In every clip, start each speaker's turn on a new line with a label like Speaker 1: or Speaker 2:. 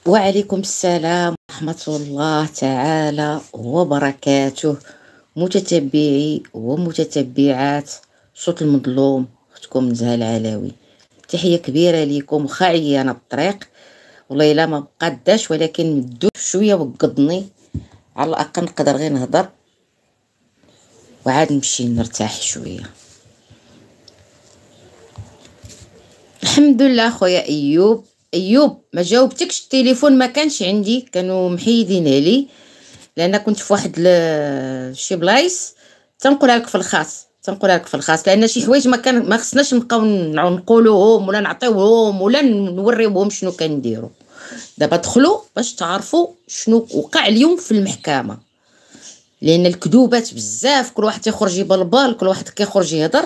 Speaker 1: وعليكم السلام ورحمة الله تعالى وبركاته. متتبعي ومتتبعات صوت المظلوم، اختكم نزهة العلاوي. تحية كبيرة ليكم، وخا عيانة بالطريق والله الا ما بقداش، ولكن مدو شوية وقضني على الاقل نقدر غير نهضر وعاد نمشي نرتاح شوية. الحمد لله خويا ايوب ما جاوبتكش، التليفون ما كانش عندي، كانوا محيدين علي لان كنت في واحد شي بلايص. تنقولها لك في الخاص لان شي حوايج ما خصناش نبقاو نقولوهم ولا نعطيوهم ولا نوريوهم شنو كنديروا. دابا دخلوا باش تعرفوا شنو وقع اليوم في المحكمه، لان الكذوبات بزاف، كل واحد تيخرج يبلبل، كل واحد كيخرج يهضر.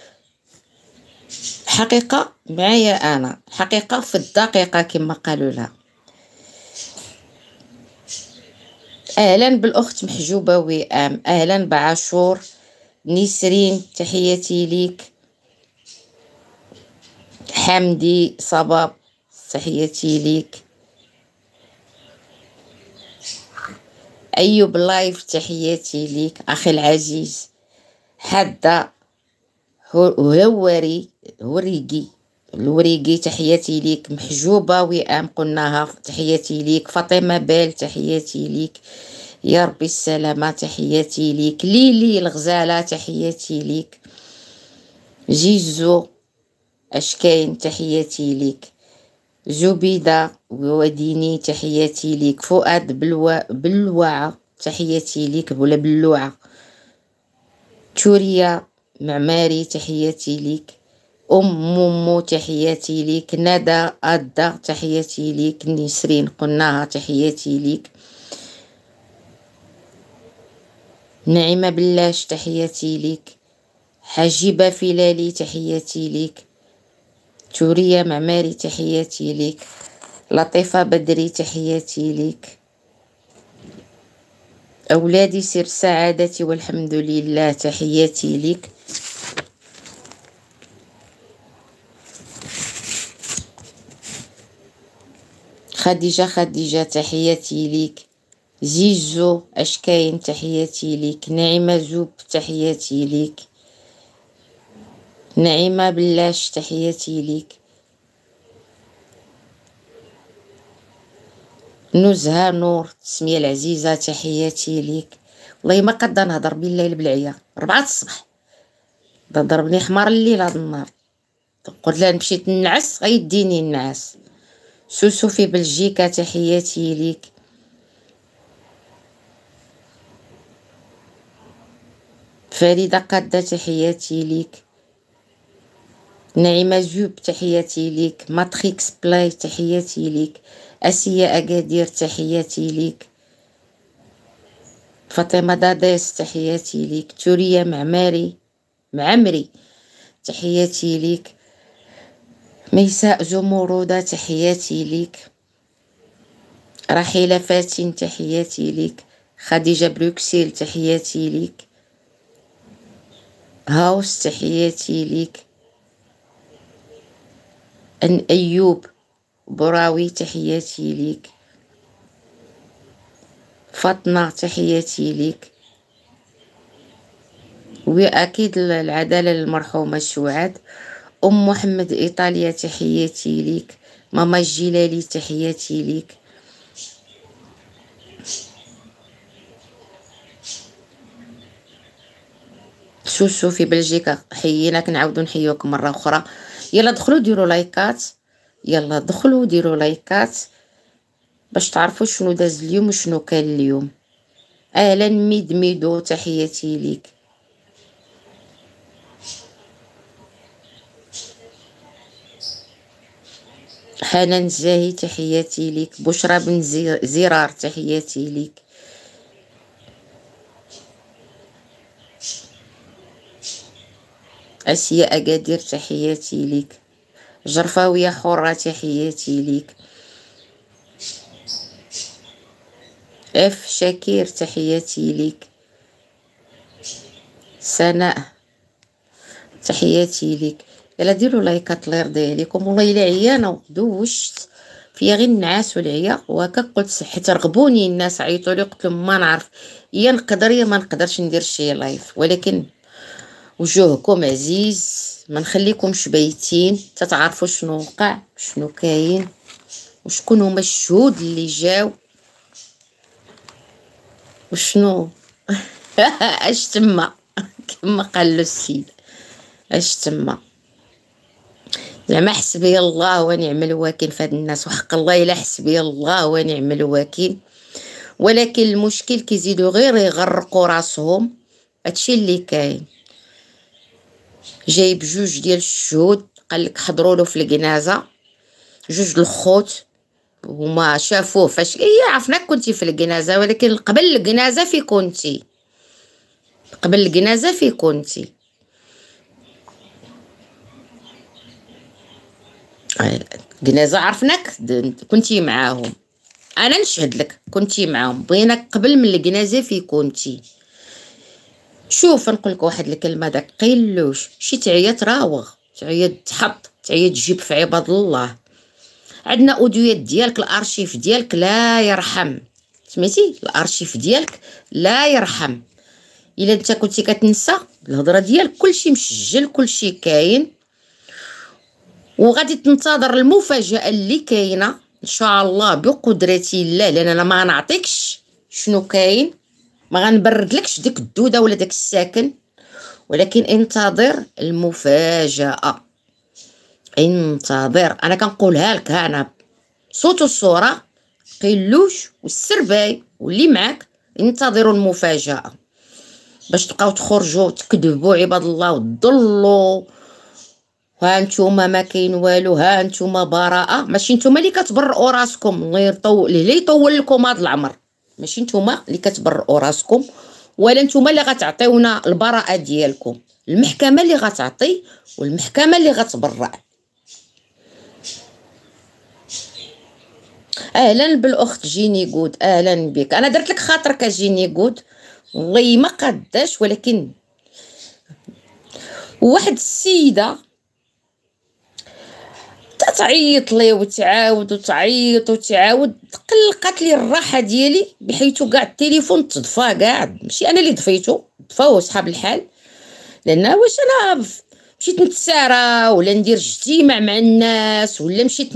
Speaker 1: الحقيقه معايا انا، الحقيقه في الدقيقه كما قالوا لها. اهلا بالاخت محجوبه وئام، اهلا بعاشور نسرين، تحياتي ليك. حمدي صباب، تحياتي ليك. ايوب لايف، تحياتي ليك اخي العزيز. حدا الوريقي تحياتي ليك. محجوبه وئام قلناها، تحياتي ليك. فاطمه بال، تحياتي ليك. يا ربي السلامه، تحياتي ليك. ليلي الغزاله، تحياتي ليك. جيزو اشكاين، تحياتي ليك. زبيدة وديني، تحياتي ليك. فؤاد بلوعة، تحياتي ليك ولا بلوعة. توريا معماري، تحياتي ليك. مومو، تحياتي ليك. ندى أدا، تحياتي ليك. نسرين قلناها، تحياتي ليك. نعيمة بلاش، تحياتي ليك. حجيبة فلالي، تحياتي ليك. توريا معماري، تحياتي ليك. لطيفة بدري، تحياتي ليك. أولادي سر سعادتي والحمد لله، تحياتي ليك. خديجة، تحياتي ليك. زيزو أشكاين، تحياتي ليك. نعيمة زوب، تحياتي ليك. نعيمة بلاش، تحياتي ليك. نزهة نور، تسمية العزيزة، تحياتي ليك. والله ما قد نهضر بالليل بالعيا 4 الصبح، ضربني حمار الليل هاد النهار. قلت لها مشيت ننعس غيديني النعاس. سوسو في بلجيكا، تحياتي ليك. فريدة قادة، تحياتي ليك. نعيمة زوب، تحياتي ليك. ماتريكس بلاي، تحياتي ليك. أسيا أكادير، تحياتي ليك. فاطمة داديس، تحياتي ليك. توريا معمري، تحياتي ليك. ميساء زمرودة، تحياتي ليك. رحيلة فاتن، تحياتي ليك. خديجة بروكسيل، تحياتي ليك. هاوس، تحياتي ليك. أن أيوب براوي، تحياتي ليك. فاطمة، تحياتي ليك. وأكيد العدالة للمرحومة الشوعاد. محمد إيطاليا، تحياتي ليك. ماما الجلالي، تحياتي ليك. سوسو في بلجيكا، حيينا، كنعاودو نحيوكم مرة أخرى. يلا دخلوا ديروا لايكات، يلا دخلوا ديروا لايكات باش تعرفوا شنو داز اليوم وشنو كان اليوم. اهلا ميدو، تحياتي ليك. حنان زاهي، تحياتي ليك. بشرى بن زرار، تحياتي ليك. اسيا اكادير، تحياتي ليك. جرفاوية حرة، تحياتي ليك. اف شاكير، تحياتي ليك. سناء، تحياتي ليك. يلا ديروا لايكات الله يرضي عليكم، والله الا عيانه دوشت فيا غير النعاس والعيا، وهكا قلت حيت رغبوني الناس عيطوا لي، قلت لهم ما نعرف، يا نقدر يا ما نقدرش ندير شي لايف، ولكن وجوهكم عزيز، ما نخليكمش بايتين تتعرفوا شنو وقع، شنو كاين، وشكون هما الشهود اللي جاو، وشنو اش تما كما قال له السيد، اش تما. زعما حسبي الله ونعم الوكيل في هاد الناس، وحق الله الا حسبي الله ونعم الوكيل. ولكن المشكل كيزيدوا غير يغرقوا راسهم. هادشي اللي كاين. جايب جوج ديال الشهود قال لك حضروا له في الجنازه، جوج الخوت، وما شافوه فاش عرفناك كنتي في الجنازه، ولكن قبل الجنازه في كنتي، قبل الجنازه في كنتي. الجنازه عرفناك كنتي معاهم، انا نشهد لك كنتي معاهم، بغيناك قبل من الجنازه في كنتي. شوف نقول لك واحد الكلمه، داك قيلوش شي تعيا تراوغ، تعيا تحط، تعيا تجيب في عباد الله. عندنا اوديوات ديالك، الارشيف ديالك لا يرحم، سميتي الارشيف ديالك لا يرحم. الا انت كنتي كتنسى الهضره ديالك، كلشي مسجل، كلشي كاين، وغادي تنتظر المفاجاه اللي كاينه ان شاء الله بقدره الله، لان انا ما نعطيكش شنو كاين، ما غنبردلكش ديك الدوده ولا داك الساكن، ولكن انتظر المفاجاه، انتظر. انا كنقولها لك، ها انا صوت الصوره، قيلوش والسرباي واللي معاك انتظروا المفاجاه، باش تبقاو تخرجوا تكذبوا عباد الله وتضلوا. ها نتوما ما كاين والو، ها نتوما براءه، ماشي نتوما اللي كتبرئوا راسكم، الله يطول اللي يطول لكم هذا العمر، ماشي نتوما اللي كتبرئوا راسكم، ولا نتوما اللي غتعطيونا البراءه ديالكم، المحكمه اللي غتعطي والمحكمه اللي غتبرأ. اهلا بالاخت جيني جود، اهلا بك، انا درت لك خاطرك جيني جود، والله ما قداش، ولكن واحد السيده تعيط لي وتعاود وتعيط وتعاود، قلقت لي الراحه ديالي، بحيث كاع التليفون تطفى، كاع ماشي انا اللي طفيته، طفاوه صحاب الحال، لان واش انا مشيت نتسارى ولا ندير اجتماع مع الناس، ولا مشيت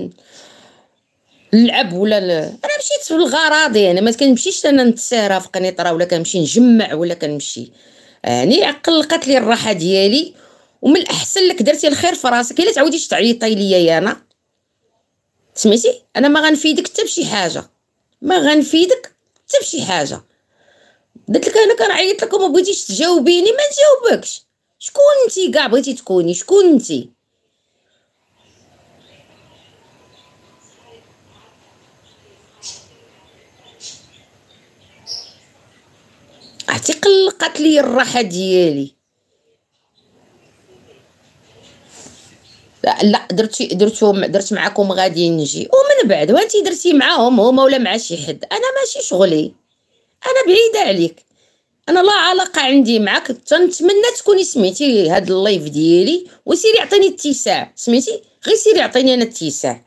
Speaker 1: نلعب ولا انا مشيت في الغراضي، انا ما كنمشيش انا نتسارى في قنيطره، ولا كنمشي نجمع، ولا كنمشي يعني قلقت لي الراحه ديالي. ومن الاحسن لك درتي الخير في راسك، الا تعاوديش تعيطي ليا انا، سمعتي، انا ما غنفيدك حتى بشي حاجه، ما غنفيدك حتى بشي حاجه. قلت لك انا كنعيط لك وما بغيتيش تجاوبيني، ما نجاوبكش. شكون انتي كاع بغيتي تكوني؟ شكون انتي؟ عرفتي قلقت لي الراحه ديالي. لا درت معاكم غادي نجي، ومن بعد وانتي درتي معاهم هما ولا مع شي حد، انا ماشي شغلي، انا بعيده عليك، انا لا علاقه عندي معاك. تنتمنى تكوني سمعتي هاد اللايف ديالي وسيري عطيني اتساع، سمعتي، غير سيري عطيني انا اتساع.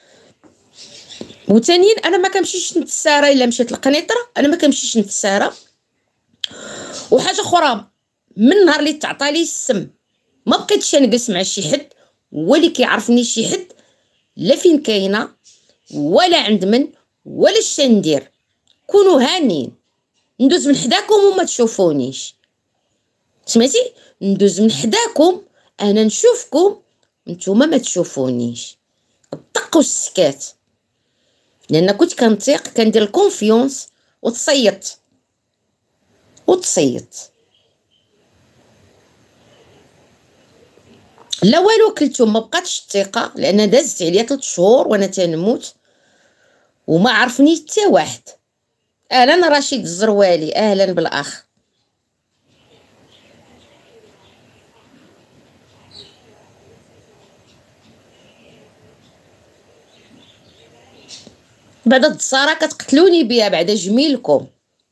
Speaker 1: وثانيا انا ما كنمشيش نتسارى، الا مشيت للقنيطره انا ما كنمشيش نتسارى. وحاجه اخرى، من نهار اللي تعطى لي السم ما بقيتش نجلس مع شي حد، واللي كيعرفني شي حد لا فين كاينه ولا عند من ولا اش ندير، كونوا هانين، ندوز من حداكم وما تشوفونيش، سمعتي، ندوز من حداكم انا نشوفكم نتوما ما تشوفونيش، الطق والسكات، لان كنت كنطيق كندير الكونفيونس وتصيط لا والو كلتو، ما بقاتش الثقه، لان دازت عليا 3 شهور وانا تنموت وما عرفني حتى واحد. اهلا رشيد الزروالي، اهلا بالاخ. بعد الصرا كتقتلوني بها بعد جميلكم.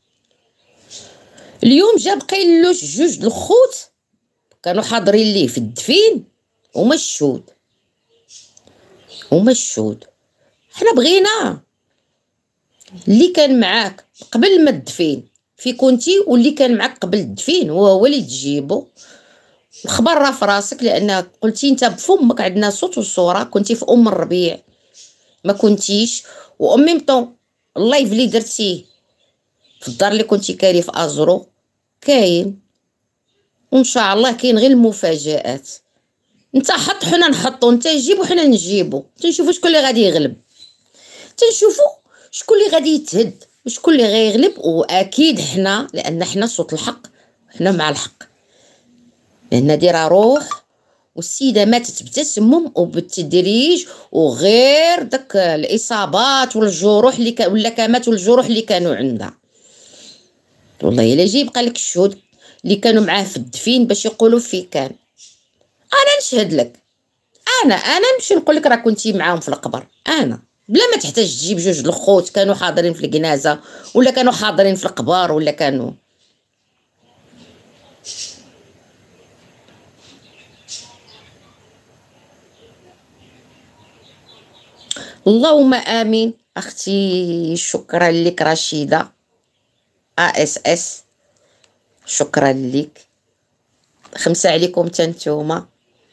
Speaker 1: اليوم جاب قيلوش جوج الخوت كانوا حاضرين ليه في الدفين، هما الشهود، حنا بغينا اللي كان معاك قبل ما تدفين في كنتي، واللي كان معاك قبل الدفين هو اللي تجيبو. الخبر راه في راسك، لان قلتي انت بفمك عندنا صوت وصوره كنتي في ام الربيع ما كنتيش، وامي مطون اللايف اللي درتيه في الدار اللي كنتي كاري في ازرو كاين، وان شاء الله كاين غير المفاجآت. انت حط حنا نحطو، انت جيب وحنا نجيبو، تنشوفو شكون اللي غادي يغلب، تنشوفو شكون اللي غادي يتهد وشكون اللي غيغلب. واكيد حنا، لان حنا صوت الحق، حنا مع الحق، لان ديرها روح. والسيده ماتت بتسمم وبالتدريج، وغير داك الاصابات والجروح اللي ولا كامات والجروح اللي كانوا عندها. والله الا جي بقى لك الشهود اللي كانوا معاه في الدفين باش يقولوا فيه كان. انا نشهد لك، انا نمشي نقول لك راه كنتي معاهم في القبر، انا بلا ما تحتاج تجيب جوج الخوت كانوا حاضرين في الجنازه ولا كانوا حاضرين في القبر ولا كانوا. اللهم امين. اختي شكرا لك رشيده اس، شكرا لك. 5 عليكم تنتوما.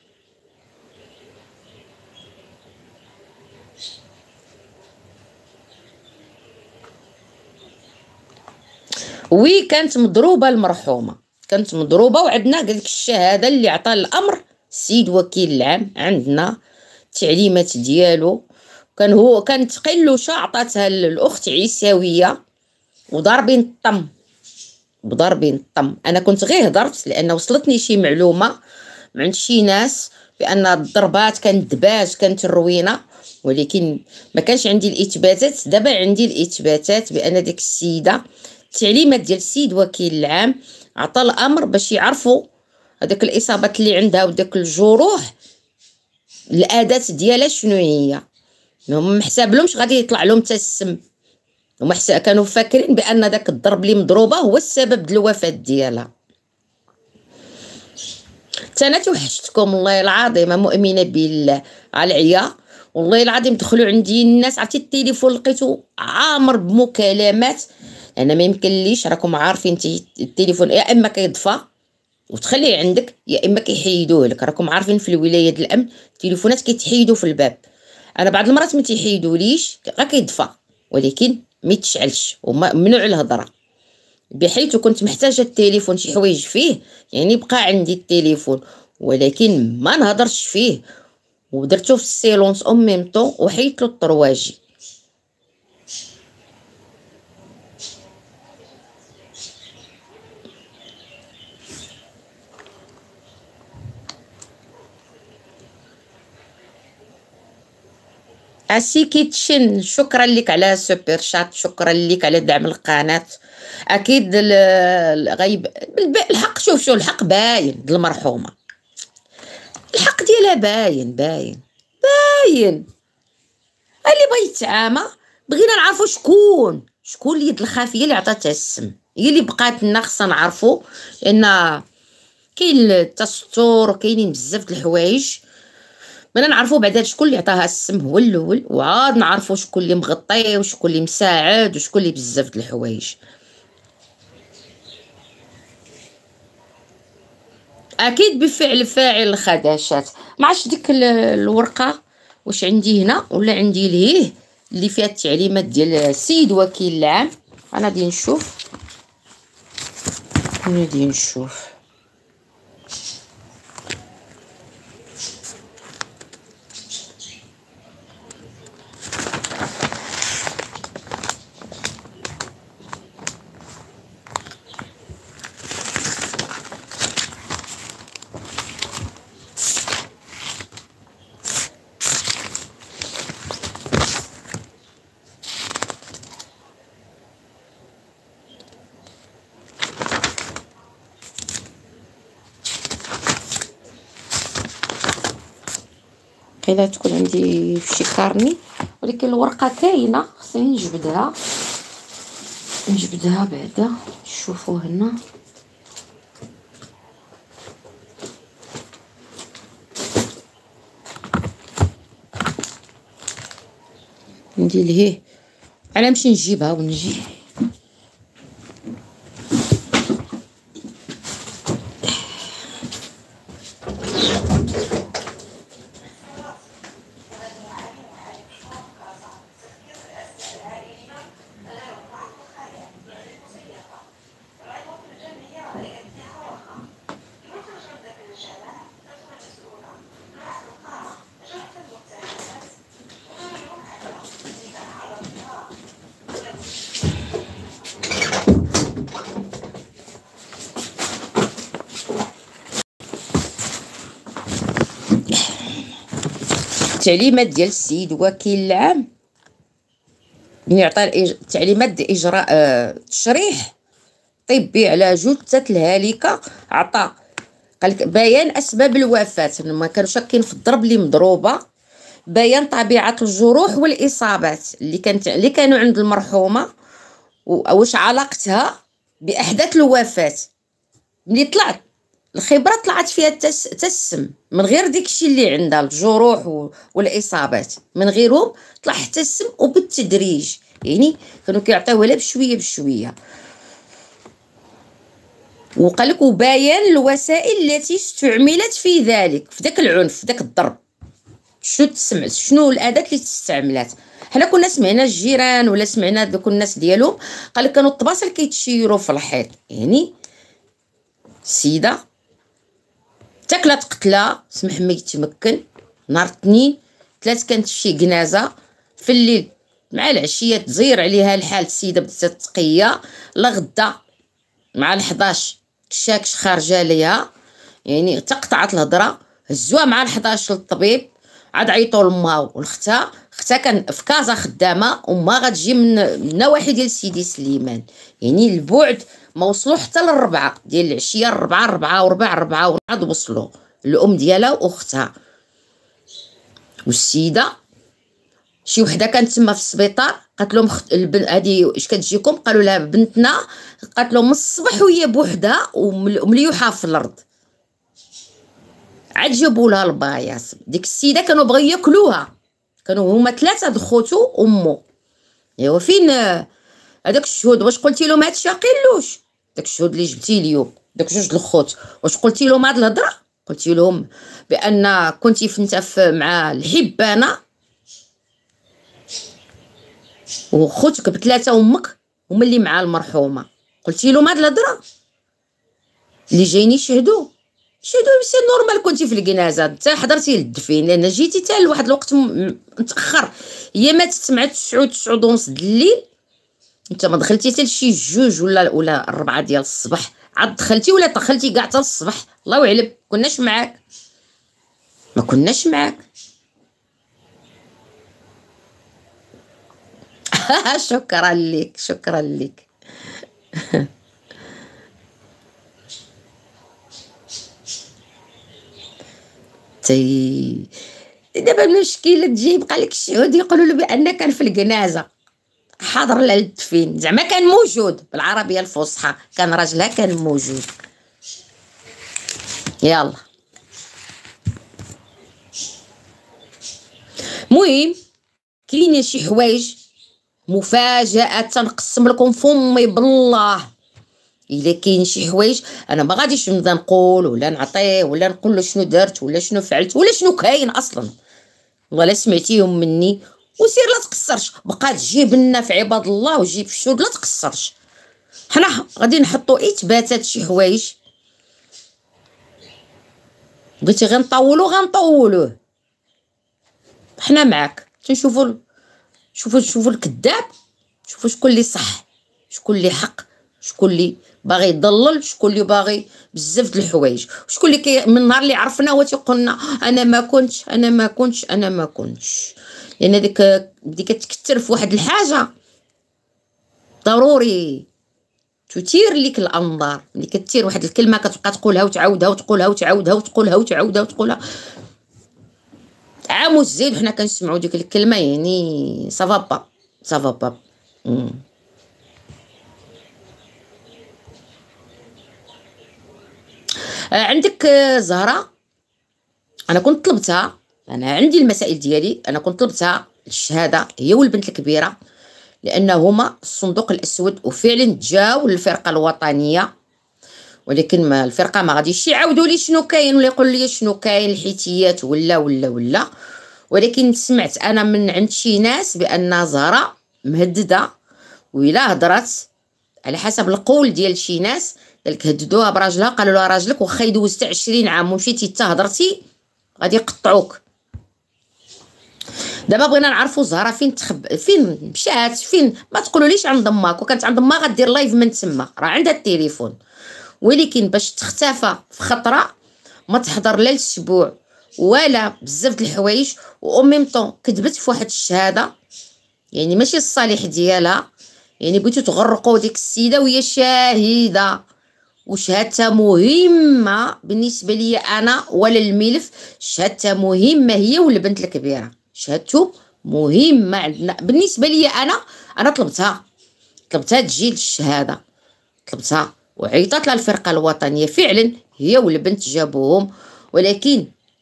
Speaker 1: وي كانت مضروبه المرحومه، كانت مضروبه، وعندنا ديك الشهاده اللي عطى الامر السيد وكيل العام، عندنا التعليمات ديالو. كان هو كانت قلوشه عطاتها الاخت عيساويه وضاربين الطم، بضربين الطم. انا كنت غير هضرت لان وصلتني شي معلومه من عند شي ناس بان الضربات كانت دباج، كانت الروينه، ولكن ما كانش عندي الاثباتات. دابا عندي الاثباتات بان ديك السيده التعليمات ديال السيد وكيل العام عطى الامر باش يعرفوا هذاك الاصابات اللي عندها وداك الجروح الاداه ديالها شنو هي. هم محساب لهمش غادي يطلع لهم حتى السم، هما كانوا فاكرين بان داك الضرب اللي مضروبه هو السبب د الوفاه ديالها. انا توحشتكم والله العظيم، مؤمنه بالله على العيا. والله العظيم دخلوا عندي الناس، عرفتي التليفون لقيته عامر بمكالمات. انا ما يمكنليش، راكم عارفين التليفون يا اما كيطفى وتخليه عندك يا اما كيحيدوه لك. راكم عارفين في الولايه ديال الامن التليفونات كيتحيدوا في الباب. انا بعض المرات ما تيحيدوليش، غير كيطفى ولكن ما يتشعلش وممنوع الهضره، بحيث كنت محتاجه التليفون شي حوايج فيه، يعني بقى عندي التليفون ولكن ما نهضرش فيه، ودرتو في السيلونس او ميم طون وحيت له الطرواجي. اسي كيتشن شكرا لك على سوبر شات، شكرا لك على دعم القناه. اكيد غيب الحق. شوف الحق باين المرحومه، الحق ديالها باين باين باين. اللي بغى يتعامى بغينا نعرفوا شكون اليد الخافيه اللي عطاتها السم، هي اللي بقات لنا خصنا نعرفوا. لان كاين التستر وكاينين بزاف د الحوايج، بدنا نعرفوا بعدا شكون اللي عطاها السم هو الاول، وعاد نعرفوا شكون اللي مغطي وشكون اللي مساعد وشكون اللي بزاف د الحوايج. اكيد بفعل فاعل الخداشات. ما عرفتش ديك الورقه واش عندي هنا ولا عندي لهيه اللي فيها التعليمات ديال السيد وكيل العام. انا غادي نشوف قيلا تكون عندي في شي كارني، ولكن الورقه كاينه خصني نجبدها بعدا. شوفوا هنا عندي لهيه، انا نمشي نجيبها ونجي. التعليمات ديال السيد وكيل العام من يعطي التعليمات ديال اجراء تشريح طبي على جثة الهالكة. عطى قالك بيان اسباب الوفاة، ما كانوا شاكين في الضرب اللي مضروبه، بيان طبيعه الجروح والاصابات اللي كانوا عند المرحومه، واش علاقتها باحداث الوفاه. ملي طلعت الخبره طلعت فيها السم من غير داكشي اللي عندها الجروح والاصابات، من غيرهم طلع حتى السم وبالتدريج، يعني كانوا كيعطيوها لها بشويه بشويه. وقالك وبيان الوسائل التي استعملت في ذلك، في داك العنف، في داك الضرب، شنو الاداه اللي استعملات. حنا كنا سمعنا الجيران ولا سمعنا دوك الناس ديالهم، قالك كانوا الطباسل كيتشيروا في الحيط، يعني السيده تاكلات قتله سمح ما يتمكن. نهار الاثنين ثلاث كانت في شي جنازه في الليل مع العشيه تزير عليها الحال، السيده بدات تقيه لا غدا مع ال11 الشاكش خارجه ليها، يعني تقطعت الهضره. هزوها مع ال11 للطبيب، عاد عيطوا لامها ولختها. اختها كان في كازا خدامه، امها غتجي من النواحي ديال سيدي سليمان، يعني البعد ما وصلوا حتى للربعه ديال العشيه، ربعه ونعاد وصلوا الام ديالها واختها. والسيده شي وحده كانت تما في السبيطار قالت لهم البنت هذه اش كتجيكم؟ قالوا لها بنتنا، قالت لهم من الصباح وهي بوحدها ومليوحه في الارض. عاد جابوا لها الباياس. ديك السيده كانوا بغيو ياكلوها، كانوا هما ثلاثه د خوتو امو. ايوا فين هذاك الشهود؟ واش قلتي لهم هادشي؟ قيلوش داك الشهود اللي جبتي اليوم، داك جوج الخوت، واش قلتي لهم هاد الهضره؟ قلتي لهم بان كنتي مع الحبانه وخوتك بثلاثه وامك هما اللي مع المرحومه، قلتي لهم هاد الهضره اللي جايين يشهدوا سي نورمال. كنتي في الجنازه انت حضرتي للدفين، لان جيتي حتى لواحد الوقت متاخر. هي ماتت مع 9 ونص د الليل، انت ما دخلتي حتى لشي 2 ولا 4 ديال الصباح، عاد دخلتي ولا دخلتي كاع حتى الصباح، الله اعلم. كناش معاك، ما كناش معاك. شكرا لك، شكرا لك. دابا المشكله تجي يبقى لك الشهود يقولوا له بان كان في الجنازه حاضر للدفين، زعما كان موجود بالعربيه الفصحى، كان راجلها كان موجود. يلا المهم كاينين شي حوايج مفاجاه تنقسم لكم فمي بالله. الا كاين شي حوايج انا ما غاديش نبدا نقول ولا نعطيه ولا نقول له شنو درت ولا شنو فعلت ولا شنو كاين اصلا، ولا سمعتيهم مني. وسير لا تقصرش، بقى تجيب لنا في عباد الله وجيب في الشهود، لا تقصرش. حنا غادي نحطوا اثباتات شي حوايج، بغيتي غير غنطولوه. حنا معاك تنشوفوا، شوفوا الكذاب، شوفوا شكون اللي صح، شكون اللي حق، شكون اللي باغي يضلل، شكون اللي باغي بزاف د الحوايج، شكون اللي من النهار اللي عرفنا هو تيقولنا انا ما كنتش. لان ديك بدي كتكثر في واحد الحاجه ضروري تثير لك الانظار. ملي كتثير واحد الكلمه كتبقى تقولها وتعاودها وتقولها وتعاودها وتقولها عام وزيد حنا كنسمعوا ديك الكلمه، يعني صافا. عندك زهره، انا كنت طلبتها، انا عندي المسائل ديالي، انا كنت طلبتها الشهاده هي والبنت الكبيره، لان هما الصندوق الاسود وفعلا جاو للفرقه الوطنيه. ولكن ما الفرقه ما غاديش يعاودوا لي شنو كاين ولا يقول لي شنو كاين الحيتيات ولا. ولكن سمعت انا من عند شي ناس بان زهره مهدده، وإلا هضرات على حسب القول ديال شي ناس قالك هددوها براجلها، قالوا لها راجلك واخا يدوز حتى 20 عام ومشيتي حتى هضرتي غادي يقطعوك. دابا بغينا نعرفوا زهره فين مشات، فين ما تقولوليش عند اماك، وكانت عند امها غدير لايف من تما، راه عندها التليفون. ولكن باش تختفى في خطره ما تحضر لا الاسبوع ولا بزاف د الحوايج، و ميم طون كذبت في واحد الشهاده يعني ماشي الصالح ديالها. يعني بغيتو تغرقوا ديك السيده وهي شاهده، وشهادتها مهمه بالنسبه لي انا ولا الملف. شهادتها مهمه هي والبنت الكبيره، شهادته مهمه عندنا بالنسبه لي انا طلبتها تجي للشهاده، طلبتها وعيطت لها الفرقه الوطنيه، فعلا هي والبنت جابوهم. ولكن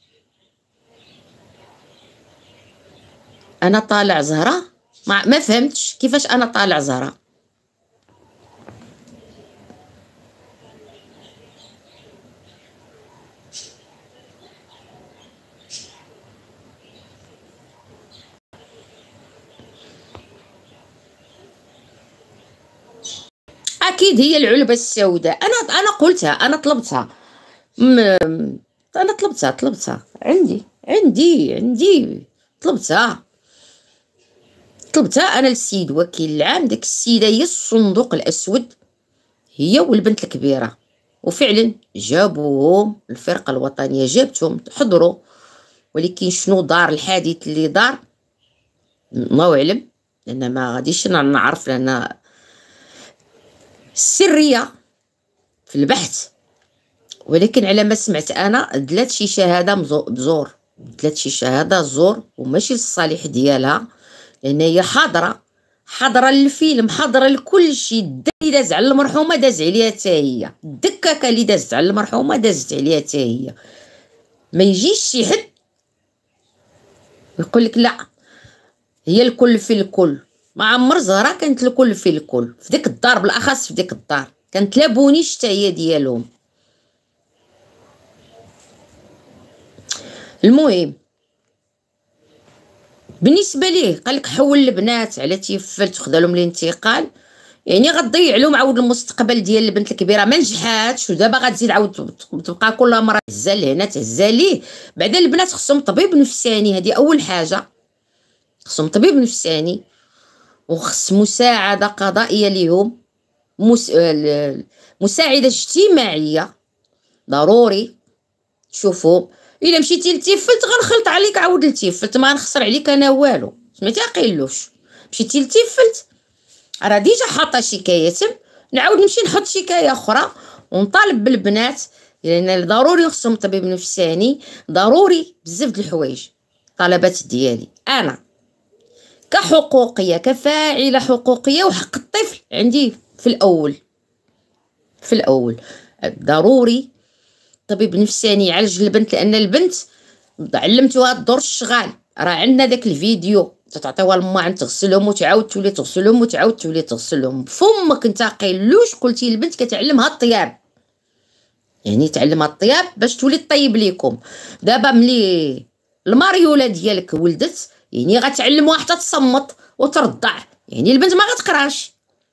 Speaker 1: انا طالع زهره ما فهمتش كيفاش انا طالع زهره. اكيد هي العلبه السوداء، انا قلتها، انا طلبتها، انا طلبتها عندي طلبتها انا للسيد وكيل العام. داك السيده هي الصندوق الاسود، هي والبنت الكبيره، وفعلا جابوهم الفرقه الوطنيه، جابتهم حضروا. ولكن شنو دار الحادث اللي دار الله اعلم، لان ما غاديش نعرف، لان السريه في البحث. ولكن على ما سمعت انا دلات شي شهاده بزور، دلات شي شهاده زور وماشي للصالح ديالها، لان هي حاضره للفيلم، حاضره لكل شيء. الدم اللي داز على المرحومه داز عليها حتى هي، الدكاكه اللي دازت على المرحومه دازت عليها حتى هي. ما يجيش شي حد يقول لك لا هي الكل في الكل. ما عمر زهره كانت الكل في الكل في ديك الدار، بالاخص في ديك الدار كانت لابونيش حتى هي ديالهم. المهم بالنسبه ليه قالك حول البنات على تيفلت وخدا لهم الانتقال، يعني غتضيع لهم عاود المستقبل ديال البنت الكبيره. ما نجحاتش ودابا غتزيد عاود تبقى كل مره تهزا لهنا تهزا ليه. بعدا البنات خصهم طبيب نفساني، هذه اول حاجه، خصهم طبيب نفساني، وخص مساعده قضائيه ليهم، مساعده اجتماعيه ضروري. شوفوا الا مشيتي لتيفلت غنخلط عليك عاود لتيفلت، ما غنخسر عليك انا والو، سمعتي قيلوش. مشيتي لتيفلت راه ديجا حاطه شكايه، نعاود نمشي نحط شكايه اخرى ونطالب بالبنات، لان ضروري خصهم طبيب نفساني، ضروري بزاف د الحوايج. طلبات ديالي انا كحقوقيه كفاعله حقوقيه، وحق الطفل عندي في الاول ضروري طبيب نفساني يعالج البنت، لان البنت علمتوها الدور الشغال. راه عندنا داك الفيديو تعطيوها لما عند تغسلهم وتعاود تولي تغسلهم وتعاود تولي تغسلهم. فمك انت قيلوش قلتي البنت كتعلمها الطياب، يعني تعلمها الطياب باش تولي طيب ليكم. دابا ملي الماريوله ديالك ولدت يعني غتعلموها حتى تصمت وترضع، يعني البنت ما غتقراش،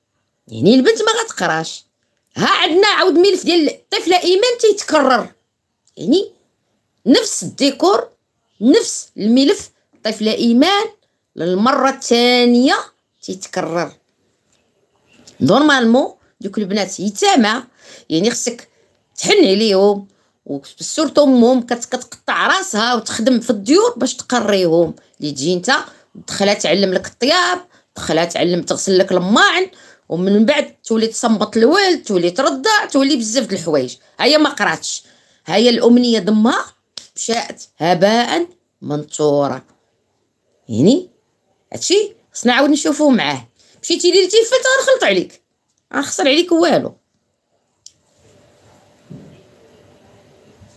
Speaker 1: ها عندنا عاود ملف ديال الطفله ايمان تيتكرر، يعني نفس الديكور نفس الملف طفله ايمان للمره الثانيه تيتكرر. نورمالمون دوك البنات يتامى، يعني خصك تحن عليهم، وسورتو امهم كتقطع راسها وتخدم في الديور باش تقريهم. اللي تجي انت دخلها تعلم لك الطياب، دخلها تعلم تغسل لك الماعن، ومن بعد تولي تصمت الولد، تولي ترضع، تولي بزاف د الحوايج. هي ما قراتش، هي الامنيه دمها مشات هباء منثورا. يعني هادشي خصنا نعاود نشوفوه معاه. مشيتي لي تيفلت غنخلط عليك، غنخسر عليك والو.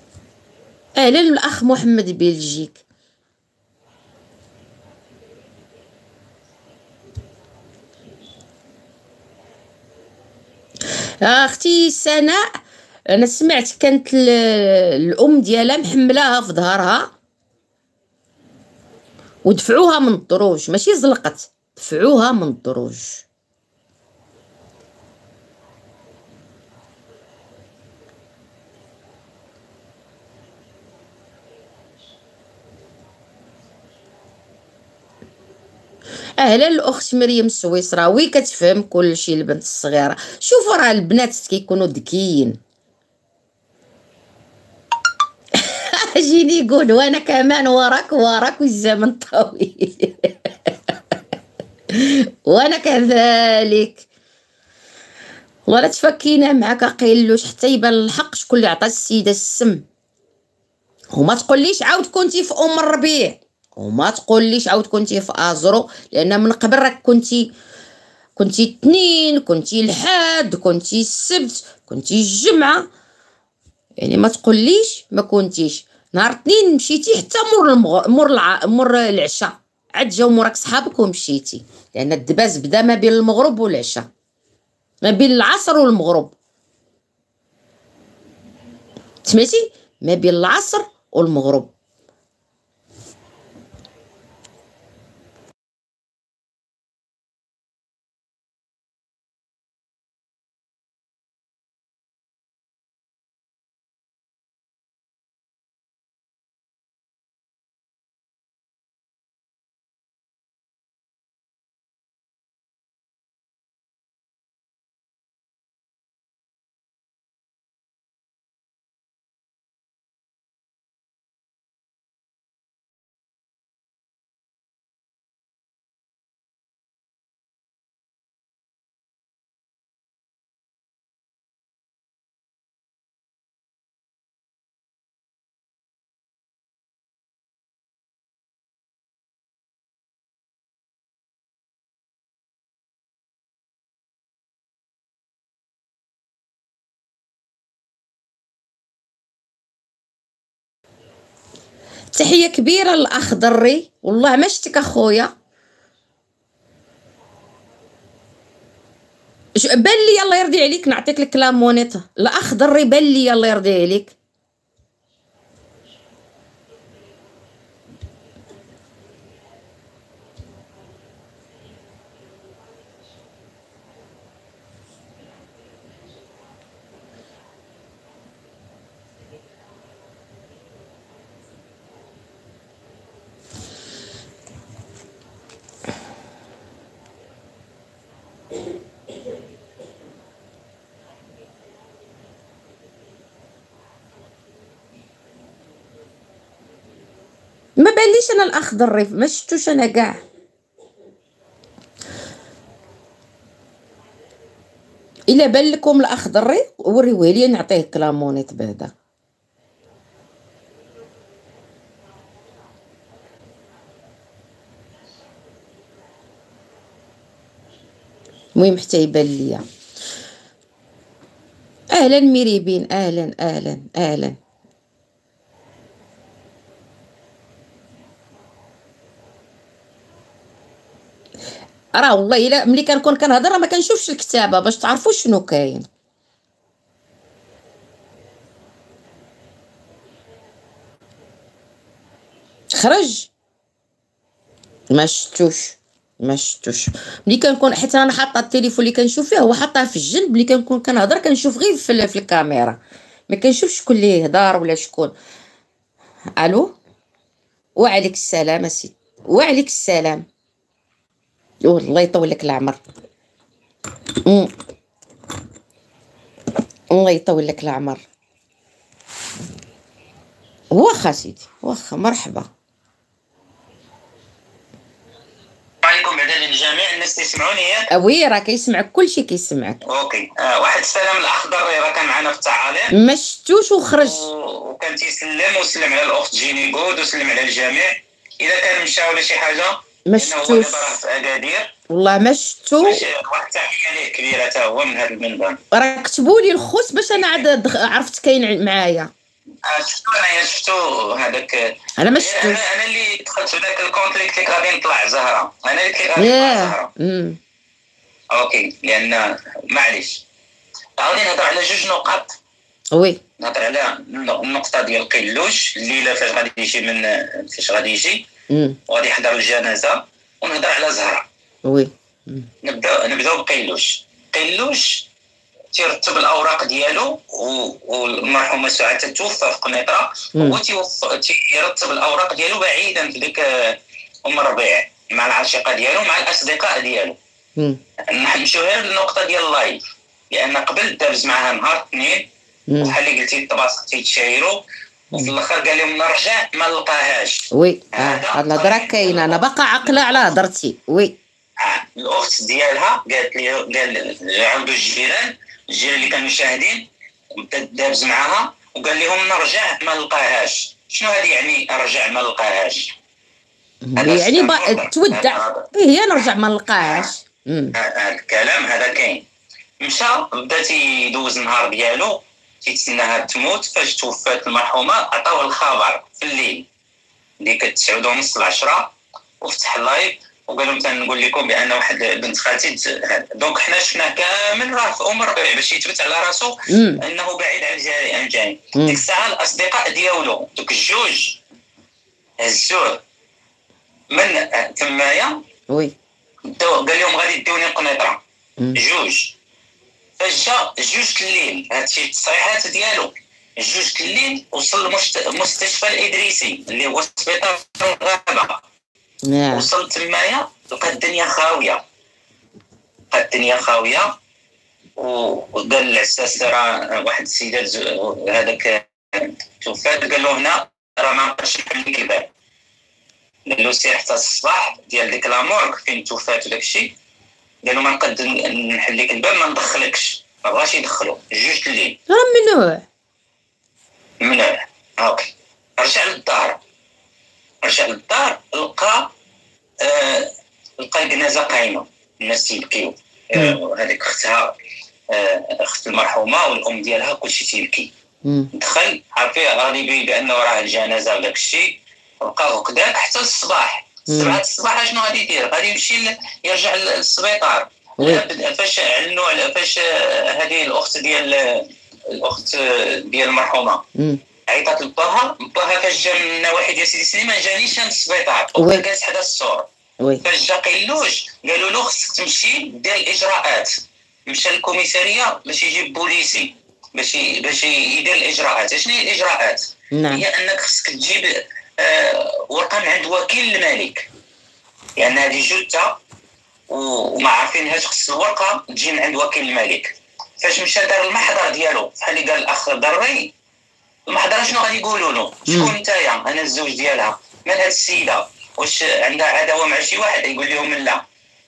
Speaker 1: اهلا الاخ محمد بلجيك. اختي سناء، انا سمعت كانت الام ديالها محملاها في ظهرها ودفعوها من الدروج، ماشي زلقت، دفعوها من الدروج. اهلا الاخت مريم السويسرا، وي كتفهم كلشي البنت الصغيره. شوفوا راه البنات كيكونوا ذكيين. جيني قول وانا كمان وراك والزمن طويل. وانا كذلك. والله لا تفكينا معاك قيلوش حتى يبان الحق شكون اللي عطى السيده السم. وما تقوليش عاود كنتي في ام الربيع، وما تقوليش عاود كنتي في ازرو، لان من قبل راك كنتي اثنين، كنتي الحاد، كنتي السبت، كنتي الجمعه. يعني ما تقوليش ما كنتيش. نهار اثنين مشيتي حتى مور العشاء، عاد جاو موراك صحابك ومشيتي، لان الدباز بدا ما بين المغرب والعشاء، ما بين العصر والمغرب. سمعتي؟ ما بين العصر والمغرب. تحيه كبيره للاخ ضري، والله ما شتك اخويا. بان لي الله يرضي عليك نعطيك الكلامونيط. الاخ ضري بان لي الله يرضي عليك. ما بانليش انا الاخ ضري، ما شفتوش انا كاع. الا بان لكم الاخ ضري وريوه لي نعطيه كلامونيط بعدا. المهم حتى يبان ليا. اهلا ميريبين، اهلا اهلا اهلا. راه والله الا ملي كنكون كنهضر ما كنشوفش الكتابه باش تعرفوا شنو كاين. خرج. ما شفتوش ما شفتوش. ملي كنكون حيت انا حاطه التليفون اللي كنشوف فيه هو حاطاه في الجنب، ملي كنكون كنهضر كنشوف غير في الكاميرا، ما كنشوفش شكون اللي يهضر ولا شكون. الو. وعليك السلام اسيدي. وعليك السلام. والله يطول لك العمر. أم. الله يطول لك العمر. واخا سيدي واخا، مرحبا.
Speaker 2: عليكم بعدا للجميع الناس تسمعوني ياك؟
Speaker 1: وي راه كيسمعك كلشي كيسمعك.
Speaker 2: اوكي. واحد السلام الاخ ضري راه كان معنا في التعاليق،
Speaker 1: ما شفتوش وخرج.
Speaker 2: وكان تيسلم وسلم على الاخت جيني جود وسلم على الجميع. اذا كان مشى ولا شي حاجه
Speaker 1: ما
Speaker 2: لانه هو
Speaker 1: شفتوش
Speaker 2: دابا راه في اكادير.
Speaker 1: والله ما شفتو.
Speaker 2: واحد التحيه ليه كبيره حتى هو من هذا المنبر.
Speaker 1: راه كتبوا لي الخوت باش انا عاد عرفت كاين معايا.
Speaker 2: شفتو انايا شفتو هذاك.
Speaker 1: انا ما شفتوش.
Speaker 2: انا اللي دخلت في ذاك الكونت اللي قلت لك غادي نطلع زهره، انا اللي قلت لك غادي نطلع زهره. اوكي لان معليش. غادي نهضر على جوج نقط.
Speaker 1: وي
Speaker 2: نهضر على النقطه ديال قلوش الليله فاش غادي يجي وغادي يحضر الجنازه، ونهضر على زهره.
Speaker 1: وي
Speaker 2: نبداو بقلوش. قلوش تيرتب الاوراق ديالو، والمرحومه سعاد توفى في قنيطره، هو تيرتب الاوراق ديالو بعيدا في ديك ام الربيع مع العشيقه ديالو مع الاصدقاء ديالو. نمشيو غير للنقطه ديال اللايف، لان قبل دابز معها نهار اثنين وبحال اللي قلتي الطباس تيتشايروا، وفي الاخر قال لهم نرجع ما نلقاهاش.
Speaker 1: وي هاد الهضره كاينه، انا باقا عاقله على هضرتي. وي
Speaker 2: الاخت ديالها قالت لي، قال عاودوا الجيران اللي كانوا شاهدين، دابز معاها وقال لهم نرجع ما نلقاهاش. شنو هذه يعني نرجع ما نلقاهاش؟
Speaker 1: يعني تودع هي نرجع ما نلقاهاش.
Speaker 2: هذا الكلام هذا كاين. مشى بدا تيدوز النهار ديالو تيتسناها تموت. فاش توفات المرحومه عطاوه الخبر في الليل ديك 9:30 10 وفتح اللايف وقال لهم تنقول لكم بان واحد بنت خالتي. دونك حنا شفناه كامل راه في ام ربيع باش يثبت على راسو انه بعيد عن الجاني. ديك الساعه الاصدقاء ديالو دوك الجوج هزوه من تمايا.
Speaker 1: وي
Speaker 2: قال لهم غادي ديوني قنيطره جوج. فاش جا جوج الليل، هادشي التصريحات ديالو، جوج الليل وصل المستشفى الادريسي اللي هو سبيطار الغابه. وصل تمايا لقى الدنيا خاويه، وقال العساس راه واحد السيده هذاك توفات، قال له هنا راه ما نقدرش نحل لك الباب. قال له سير حتى الصباح ديال ديك لامورغ فين توفات وداك الشيء. قال له ما نقدر نحل لك الباب، ما ندخلكش. ما بغاش يدخلو جوج الليل. ممنوع. اوكي. رجع للدار لقى الجنازه قايمه، الناس تيبكيو. هذيك اختها، اخت المرحومه والام ديالها كلشي تيبكي. دخل عرفي غالبي بانه راه الجنازه وداك الشيء، بقى هكذاك حتى الصباح. 7 الصباح اشنو غادي يدير؟ غادي يمشي يرجع للسبيطار. فاش علنوا فاش هذه الاخت ديال المرحومه عيطات لباها فاش جا من نواحي ديال سيدي سليمان جانيش عند السبيطار وكان جالس حدا السور. فاش جا قلوش قالوا له خصك تمشي دير الاجراءات. مشى للكوميساريه باش يجيب بوليسي باش يدير الاجراءات. شنو هي الاجراءات؟ هي انك خصك تجيب ورقه من عند وكيل الملك، لان هذه جثه وما عارفينهاش. خص الورقه تجي من عند وكيل الملك. فاش مشى دار المحضر ديالو بحال اللي قال الاخ ضري، المحضر شنو غادي يقولوا له؟ شكون نتايا؟ انا الزوج ديالها. من هاد السيده؟ واش عندها عداوه مع شي واحد؟ يقول لهم لا.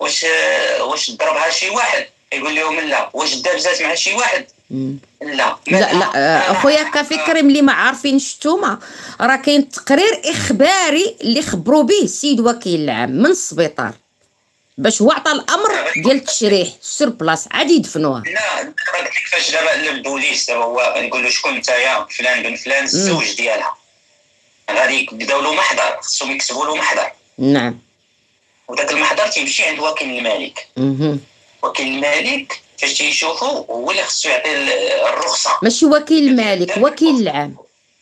Speaker 2: واش ضربها شي واحد؟ يقول لهم لا. واش دابزات مع شي واحد؟ لا
Speaker 1: اخويا كفكر ملي ما عارفينش نتوما، راه كاين تقرير اخباري اللي خبروا به السيد وكيل العام من السبيطار باش هو عطى الامر ديال التشريح سور بلاص عاد يدفنوها.
Speaker 2: لا قلت لك فاش دابا البوليس هو يقول له شكون نتايا؟ فلان بن فلان الزوج ديالها. غادي يبداو له محضر، خصهم يكتبوا له محضر.
Speaker 1: نعم.
Speaker 2: وداك المحضر تيمشي عند وكيل الملك. وكيل الملك فاش تيشوفوا هو اللي خصو يعطي الرخصه.
Speaker 1: ماشي وكيل الملك، وكيل العام.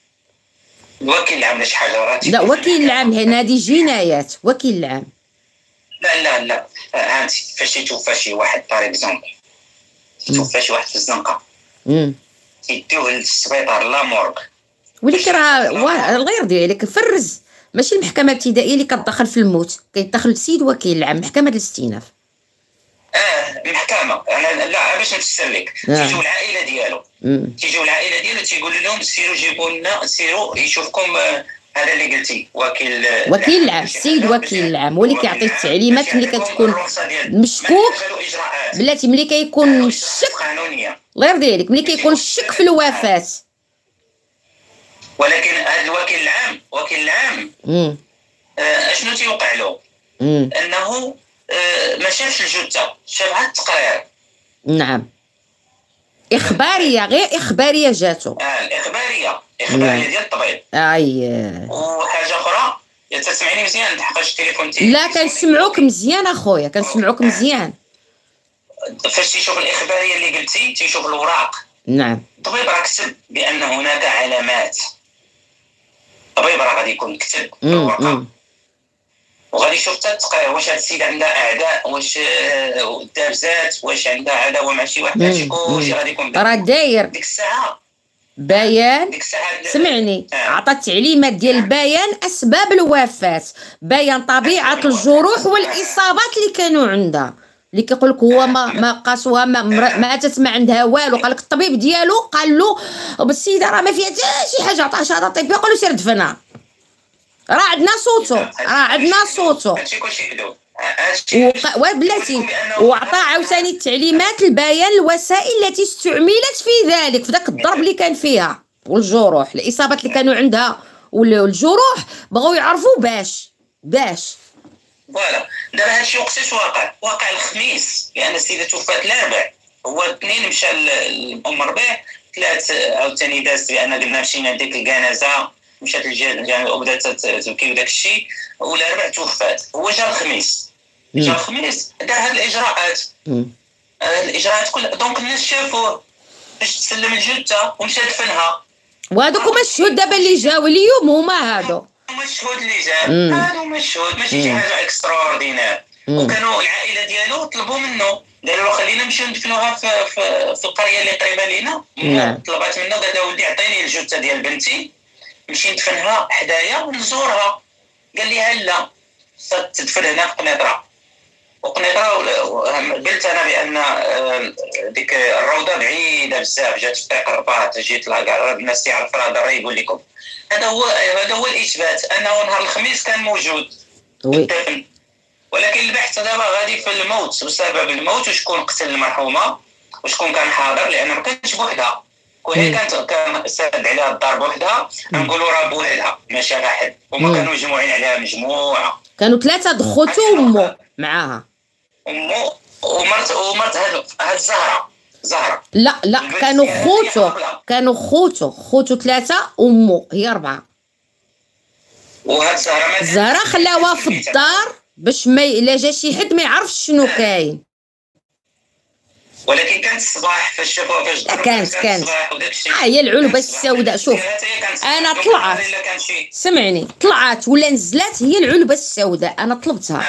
Speaker 2: وكيل العام شي حاجه.
Speaker 1: لا وكيل العام هنا هذه جنايات. وكيل العام
Speaker 2: لا هانتي فاش تيتوفى شي واحد بار اكزومبل، تيتوفى شي واحد في الزنقه تيديوه للسبيطار لامورغ.
Speaker 1: ولكن راه الله يرضي عليك فرز، ماشي المحكمه الابتدائيه اللي كتدخل في الموت، كيدخل السيد وكيل العام محكمه الاستئناف.
Speaker 2: المحكمه لا باش نفسر لك. تيجيو العائله ديالو تيقول لهم سيروا جيبوا لنا، سيروا يشوفكم هذا اللي قلتي وكيل
Speaker 1: العام. السيد وكيل العام هو اللي كيعطي التعليمات ملي كتكون مشكوك. بلاتي ملي كيكون الشك الله يرضي عليك، ملي كيكون الشك في الوفاه.
Speaker 2: ولكن هذا الوكيل العام اشنو تيوقع له؟ انه ما شافش الجثه، شافها التقرير.
Speaker 1: نعم اخباريه، غير اخباريه جاتو.
Speaker 2: الاخباريه ديال الطبيب. وحاجه اخرى تسمعيني مزيان حقاش التليفون
Speaker 1: لا كنسمعوك مزيان اخويا، كنسمعوك مزيان.
Speaker 2: فاش تيشوف الاخباريه اللي البنتي تيشوف الوراق.
Speaker 1: نعم.
Speaker 2: الطبيب راه كتب بان هناك علامات، الطبيب راه غادي يكون كتب الورقه وغادي يشوف واش هاد السيده عندها اعداء، واش دابزات، واش عندها عداوه مع شي واحد، هادشي كلشي غادي يكون
Speaker 1: راه داير
Speaker 2: ديك الساعه
Speaker 1: بيان. سمعني، عطى التعليمات ديال البيان اسباب الوفاه، بيان طبيعه الجروح والاصابات اللي كانوا عندها، اللي كيقول لك هو ما قاسوها، ماتت ما عندها والو. قال لك الطبيب ديالو قال له بالسيده راه ما فيها حتى شي حاجه، عطاها شهاده طبيه، قال له سير دفنها. راه عندنا صوتو
Speaker 2: هادشي كلشي كذوب.
Speaker 1: بلاتي وعطى عاوتاني التعليمات البيان الوسائل التي استعملت في ذلك، في ذاك الضرب اللي كان فيها والجروح، الاصابات اللي كانوا عندها والجروح، بغاو يعرفوا باش
Speaker 2: فوالا. دابا هادشي وقتاش واقع الخميس، لان السيده توفات الاربع، هو الاثنين مشى لام ربيع، ثلاث عاوتاني دازت بان قلنا مشينا لديك الجنازه، مشات الجنازه وبدات تبكي وداك الشيء، والاربع توفات. هو جا الخميس دار هاد الاجراءات، الاجراءات كلها. دونك الناس شافوه باش تسلم الجثه ومشى دفنها.
Speaker 1: وهذوك هما الشهود دابا اللي جاو اليوم، هما هادو
Speaker 2: الشهود اللي جاو، هادو هما الشهود، ماشي شي حاجه اكسترا اوردينير. وكانوا العائله ديالو طلبوا منه، قالوا له خلينا نمشيو ندفنوها في القريه اللي قريبه لينا. طلبات منه، قال له ولدي عطيني الجثه ديال بنتي نمشي ندفنها حدايا ونزورها. قال لي هلا تدفن هنا في قنيطره. وقنيطره قلت انا بان ديك الروضه بعيده بزاف، جات في طريق الرباط، جيت لا الناس تعرف راه هذا الري يقول لكم. هذا هو الاثبات انه نهار الخميس كان موجود الدفن. ولكن البحث دابا غادي في الموت وسبب الموت، وشكون قتل المرحومه وشكون كان حاضر، لان ما كانتش بوحدها، وهي كان ساد عليها الدار بوحدها، نقولوا راه بوحدها ماشي واحد، هما كانوا مجموعين عليها مجموعه،
Speaker 1: كانوا ثلاثه خوتو وامو معاها،
Speaker 2: امو ومرت هاد زهره.
Speaker 1: لا كانوا خوتو ثلاثه، امو هي اربعه.
Speaker 2: وهاد
Speaker 1: زهره خلاوها في الدار باش ما الا جا شي حد ما يعرفش شنو كاين.
Speaker 2: ولكن كانت الصباح فاش شافوها، فاش
Speaker 1: كانت هي العلبه السوداء. شوف انا طلعت، سمعني، طلعت ولا نزلت هي العلبه السوداء، انا طلبتها.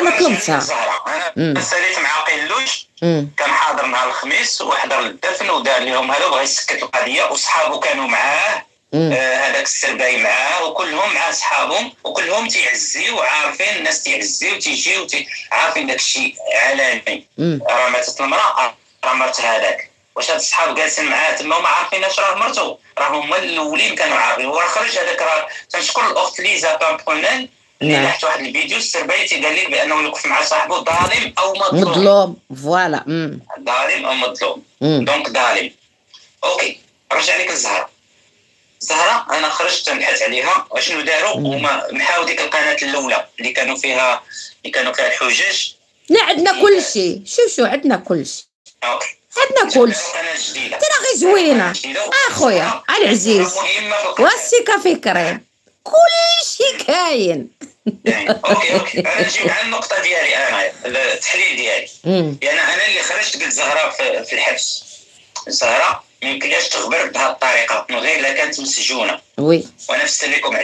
Speaker 2: انا ساليت مع قيلوش، كان حاضر نهار الخميس وحضر للدفن ودار لهم هذا وبغى يسكت القضيه، وصحابو كانوا معاه، هذاك السرباي معاه، وكلهم مع صحابهم، وكلهم تيعزيو وعارفين الناس تيعزيو تيجيو عارفين داك الشيء علني. راه ماتت المراه، راه مرت هذاك. واش هاد الصحاب جالسين معاه تما وما عارفيناش راه مرتو؟ راه هما الاولين كانوا عارفين. وراه خرج هذاك، راه تنشكر الاخت ليزا بامبونيل اللي لاحظت واحد الفيديو، السرباي تيقال لي بانه يوقف مع صاحبه ظالم او مظلوم.
Speaker 1: فوالا
Speaker 2: ظالم او مظلوم. دونك ظالم. اوكي، رجع لك الزهره. انا خرجت نبحث عليها وشنو داروا. هما محاو ديك القناه الاولى اللي كانوا فيها الحجاج.
Speaker 1: لا عندنا كل شيء. شوف عندنا كل شيء.
Speaker 2: اوكي،
Speaker 1: عندنا كل شيء. ترى غير زوينه اخويا العزيز، والسيكا في كريم، كل شيء كاين.
Speaker 2: اوكي انا نجيب على النقطه ديالي، انا التحليل ديالي. يعني انا اللي خرجت قلت زهره في الحبس. زهره ما يمكنلاش تخبر بهذه الطريقه من غير لا كانت مسجونه. وانا نفسر لكم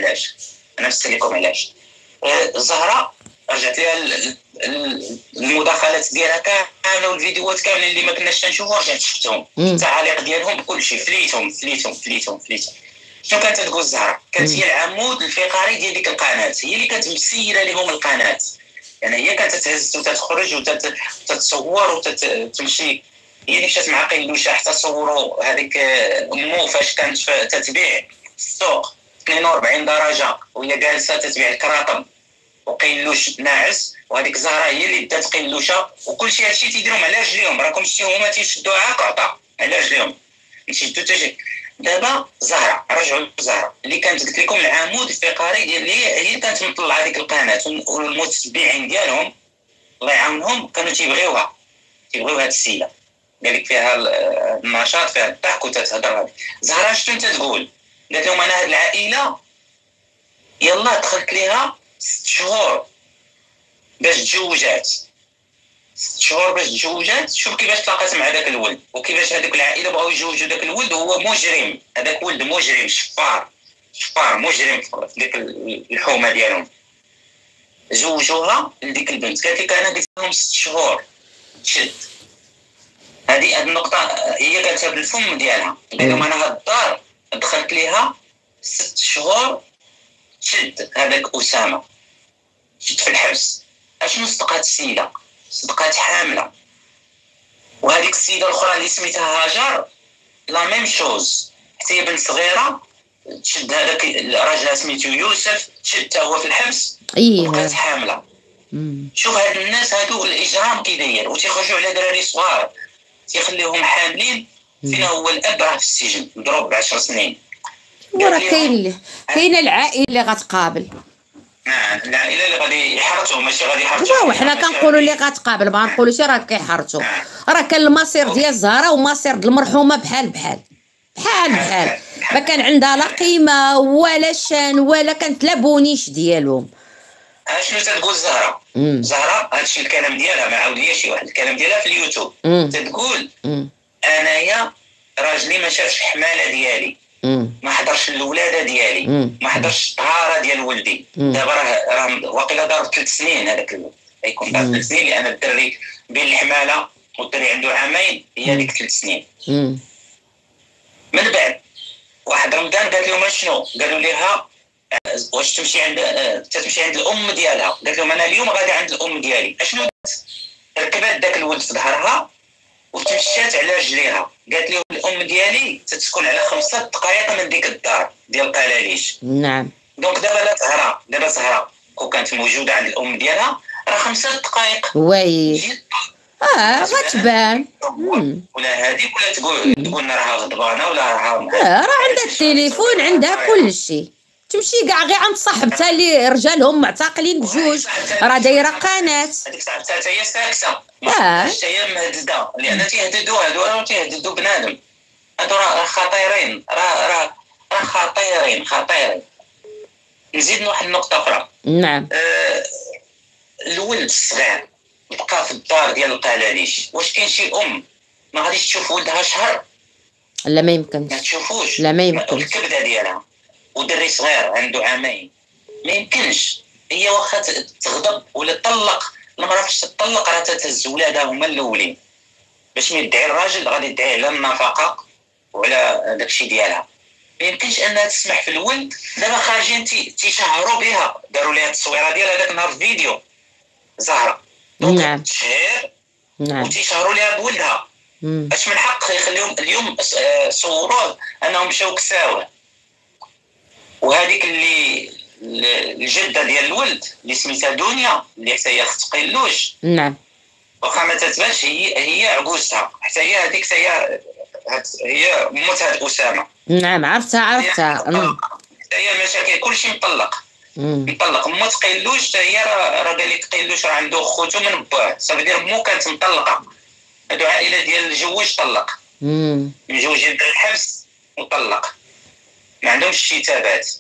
Speaker 2: علاش. زهره رجعت لها المداخلات ديالها كامله والفيديوهات كامله اللي ما كناش تنشوفوها، رجعت شفتهم، التعاليق ديالهم بكل شيء، فليتهم. شنو كانت تقول زهره؟ كانت هي العمود الفقري ديال ديك القناه، هي اللي كانت مسيره لهم القناه. يعني هي كانت تهز وتخرج وتتصور وتمشي. هي اللي مشات مع قيلوشه حتى صوروا هذيك امو فاش كانت تتبيع في السوق 42 درجه وهي جالسه تتبيع الكراطب وقيلوش ناعس، وهذيك زهره هي اللي دات قيلوشه. وكل شيء هادشي تيديروهم على رجليهم، راكم شتي هما تيشدوها كعطا على رجليهم يشدوا تجي. دابا زهره، رجعوا لزهره اللي كانت قلت لكم العمود الفقري ديال هي اللي كانت مطلعه هذيك القناه، والمتبعين ديالهم الله يعاونهم كانوا تيبغيوها هاد السيده. قال لك فيها النشاط، فيها الضحك وتتهضر. هذه زهره شنو انت تقول؟ قالت لهم انا هاد العائله يلا دخلت ليها 6 شهور باش تزوجات. 6 شهور باش تزوجات. شوف كيفاش تلاقات مع داك الولد وكيفاش هذوك العائله بغاو يزوجوا داك الولد. هو مجرم، هذاك ولد مجرم، شفار مجرم في ديك الحومه ديالهم. زوجوها لديك البنت. قالت لك انا قلت لهم 6 شهور تشد. هذه النقطه هي قالتها بالفم ديالها. قال لهم انا هاد الدار دخلت ليها 6 شهور تشد. هذاك اسامه شد في الحبس. اشنو صدقات السيده؟ صدقات حامله. وهذيك السيده الاخرى اللي سميتها هاجر لا ميم شوز، حتى هي بنت صغيره تشد. هذاك الراجل سميتو يوسف تشد هو في الحبس وبقات حامله. شوف هاد الناس هادو الاجرام كي داير، وتيخرجوا على دراري صغار تيخليهم حاملين. فينا هو الاب راه في السجن مضروب ب10 سنين.
Speaker 1: وراه كاينه العائله اللي غتقابل.
Speaker 2: العائله اللي غادي يحرتهم، ماشي غادي يحرتوا.
Speaker 1: وحنا كنقولوا اللي غتقابل، ما نقولوش راه كيحرتوا. راه كان المصير ديال الزهراء ومصير ديال المرحومه بحال ما كان عندها لا قيمه ولا شان ولا كانت لا بونيش ديالهم.
Speaker 2: شنو تتقول زهره؟ زهره هادشي الكلام ديالها ما عاوديش شي واحد، الكلام ديالها في اليوتيوب. تتقول انايا راجلي ما شافش حماله ديالي، ما حضرش الولاده ديالي، ما حضرش الطهاره ديال ولدي. دابا راه واقيلا دار 3 سنين. هذاك يكون دار 3 سنين لان الدري بين الحماله والدري عنده عامين، هي ديك 3 سنين. من بعد واحد رمضان قالت لهم شنو؟ قالوا لها واش تمشي عند الام ديالها. قالت لهم انا اليوم غادي عند الام ديالي. اشنو ركبات داك الولد في ظهرها وتمشات على رجليها. قالت لهم الام ديالي تتسكن على 5 دقائق من ديك الدار ديال قلاليش.
Speaker 1: نعم.
Speaker 2: دونك دابا زهره كون كانت موجوده عند الام ديالها راه 5 دقائق.
Speaker 1: وي غتبان.
Speaker 2: ولا هذيك ولا تقول راها غضبانه ولا راها
Speaker 1: راه عندها التليفون، عندها كل شيء. تمشي كاع غير عند صاحبتها اللي رجالهم معتقلين بجوج، راه دايره قناه.
Speaker 2: هذيك صاحبتها هي ساكسه. هي مهدده لان تيهددوا بنادم. هادو راه خطيرين، راه خطيرين. نزيد واحد النقطه اخرى.
Speaker 1: نعم.
Speaker 2: الولد الصغير بقى في الدار ديال القلاليش. واش كاين شي ام ما غاديش تشوف ولدها شهر؟
Speaker 1: لا ما يمكنش.
Speaker 2: ما تشوفوش.
Speaker 1: لا ما يمكنش.
Speaker 2: الكبده ديالها ودري صغير عنده عامين ما يمكنش. هي واخا تغضب ولا تطلق المراه، فاش تطلق راه تتهز ولادها هما الاولين. باش ما يدعي الراجل غادي يدعي على النفقه وعلى داكشي ديالها. ما يمكنش انها تسمح في الولد. دابا خارجين تيشهروا بها، داروا ليها التصويره ديال هذاك النهار في فيديو زهره.
Speaker 1: نعم.
Speaker 2: تشهير.
Speaker 1: نعم.
Speaker 2: وتيشهروا ليها بولدها. اش من حق يخليهم اليوم صوروه انهم مشاو كساوه. وهذيك اللي الجده ديال الولد اللي سميتها دنيا اللي حتى هي اخت قيلوش.
Speaker 1: نعم.
Speaker 2: واخا ما تتبانش هي عجوزتها، حتى هي هذيك هي موت هاد اسامه.
Speaker 1: نعم عرفتها.
Speaker 2: هي المشاكل كلشي مطلق. موت قيلوش هي راه قال لك قيلوش راه عنده خوتو من باه، صافي ديال مو كانت مطلقه. هادو عائله ديال الجوج طلق. مجوجين في الحبس وطلق، ما عندهمش شي تابات.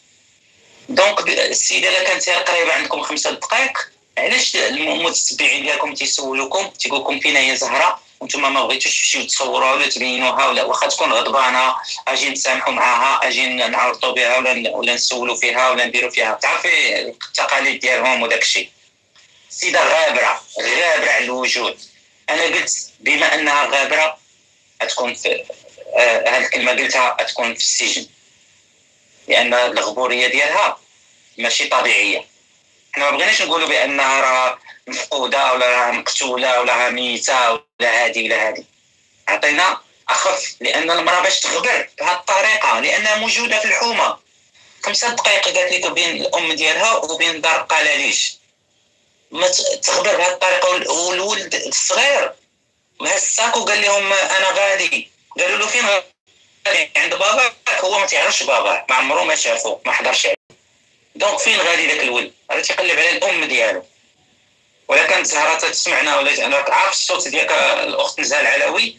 Speaker 2: دونك السيده الا كانت قريبه عندكم 5 دقائق، علاش المتتبعين ديالكم تيسولوكم تيقول لكم فينا هي زهره وانتم ما بغيتوش تمشيو تصوروها ولا تبينوها، ولا واخا تكون غضبانه اجي نتسامحوا معاها، اجي نعرضوا بها ولا نسولوا فيها ولا نديروا فيها. تعرفي التقاليد ديالهم وداك الشيء. السيده غابره على الوجود. انا قلت بما انها غابره غتكون في هذه الكلمه قلتها غتكون في السجن، لان الغبوريه ديالها ماشي طبيعيه. حنا ما بغيناش نقولوا بانها راه مفقوده ولا راه مقتوله ولا راه ميته ولا هذه ولا هذه. عطينا اخف، لان المراه باش تغبر بهذه الطريقه لانها موجوده في الحومه. 5 دقائق قالت لك بين الام ديالها وبين دار قلاليش. ما تغبر بهذه الطريقه. والولد الصغير هز الساك وقال لهم انا غادي. قالوا له فين غادي؟ عند باباك. هو ما تعرفش باباه، ما عمره ما شافه، ما حضرش عليه. دونك فين غادي داك الولد؟ راه تيقلب على الام ديالو. ولا كانت زهره تسمعنا ولا انا عارف الصوت ديالك الاخت نزال العلوي.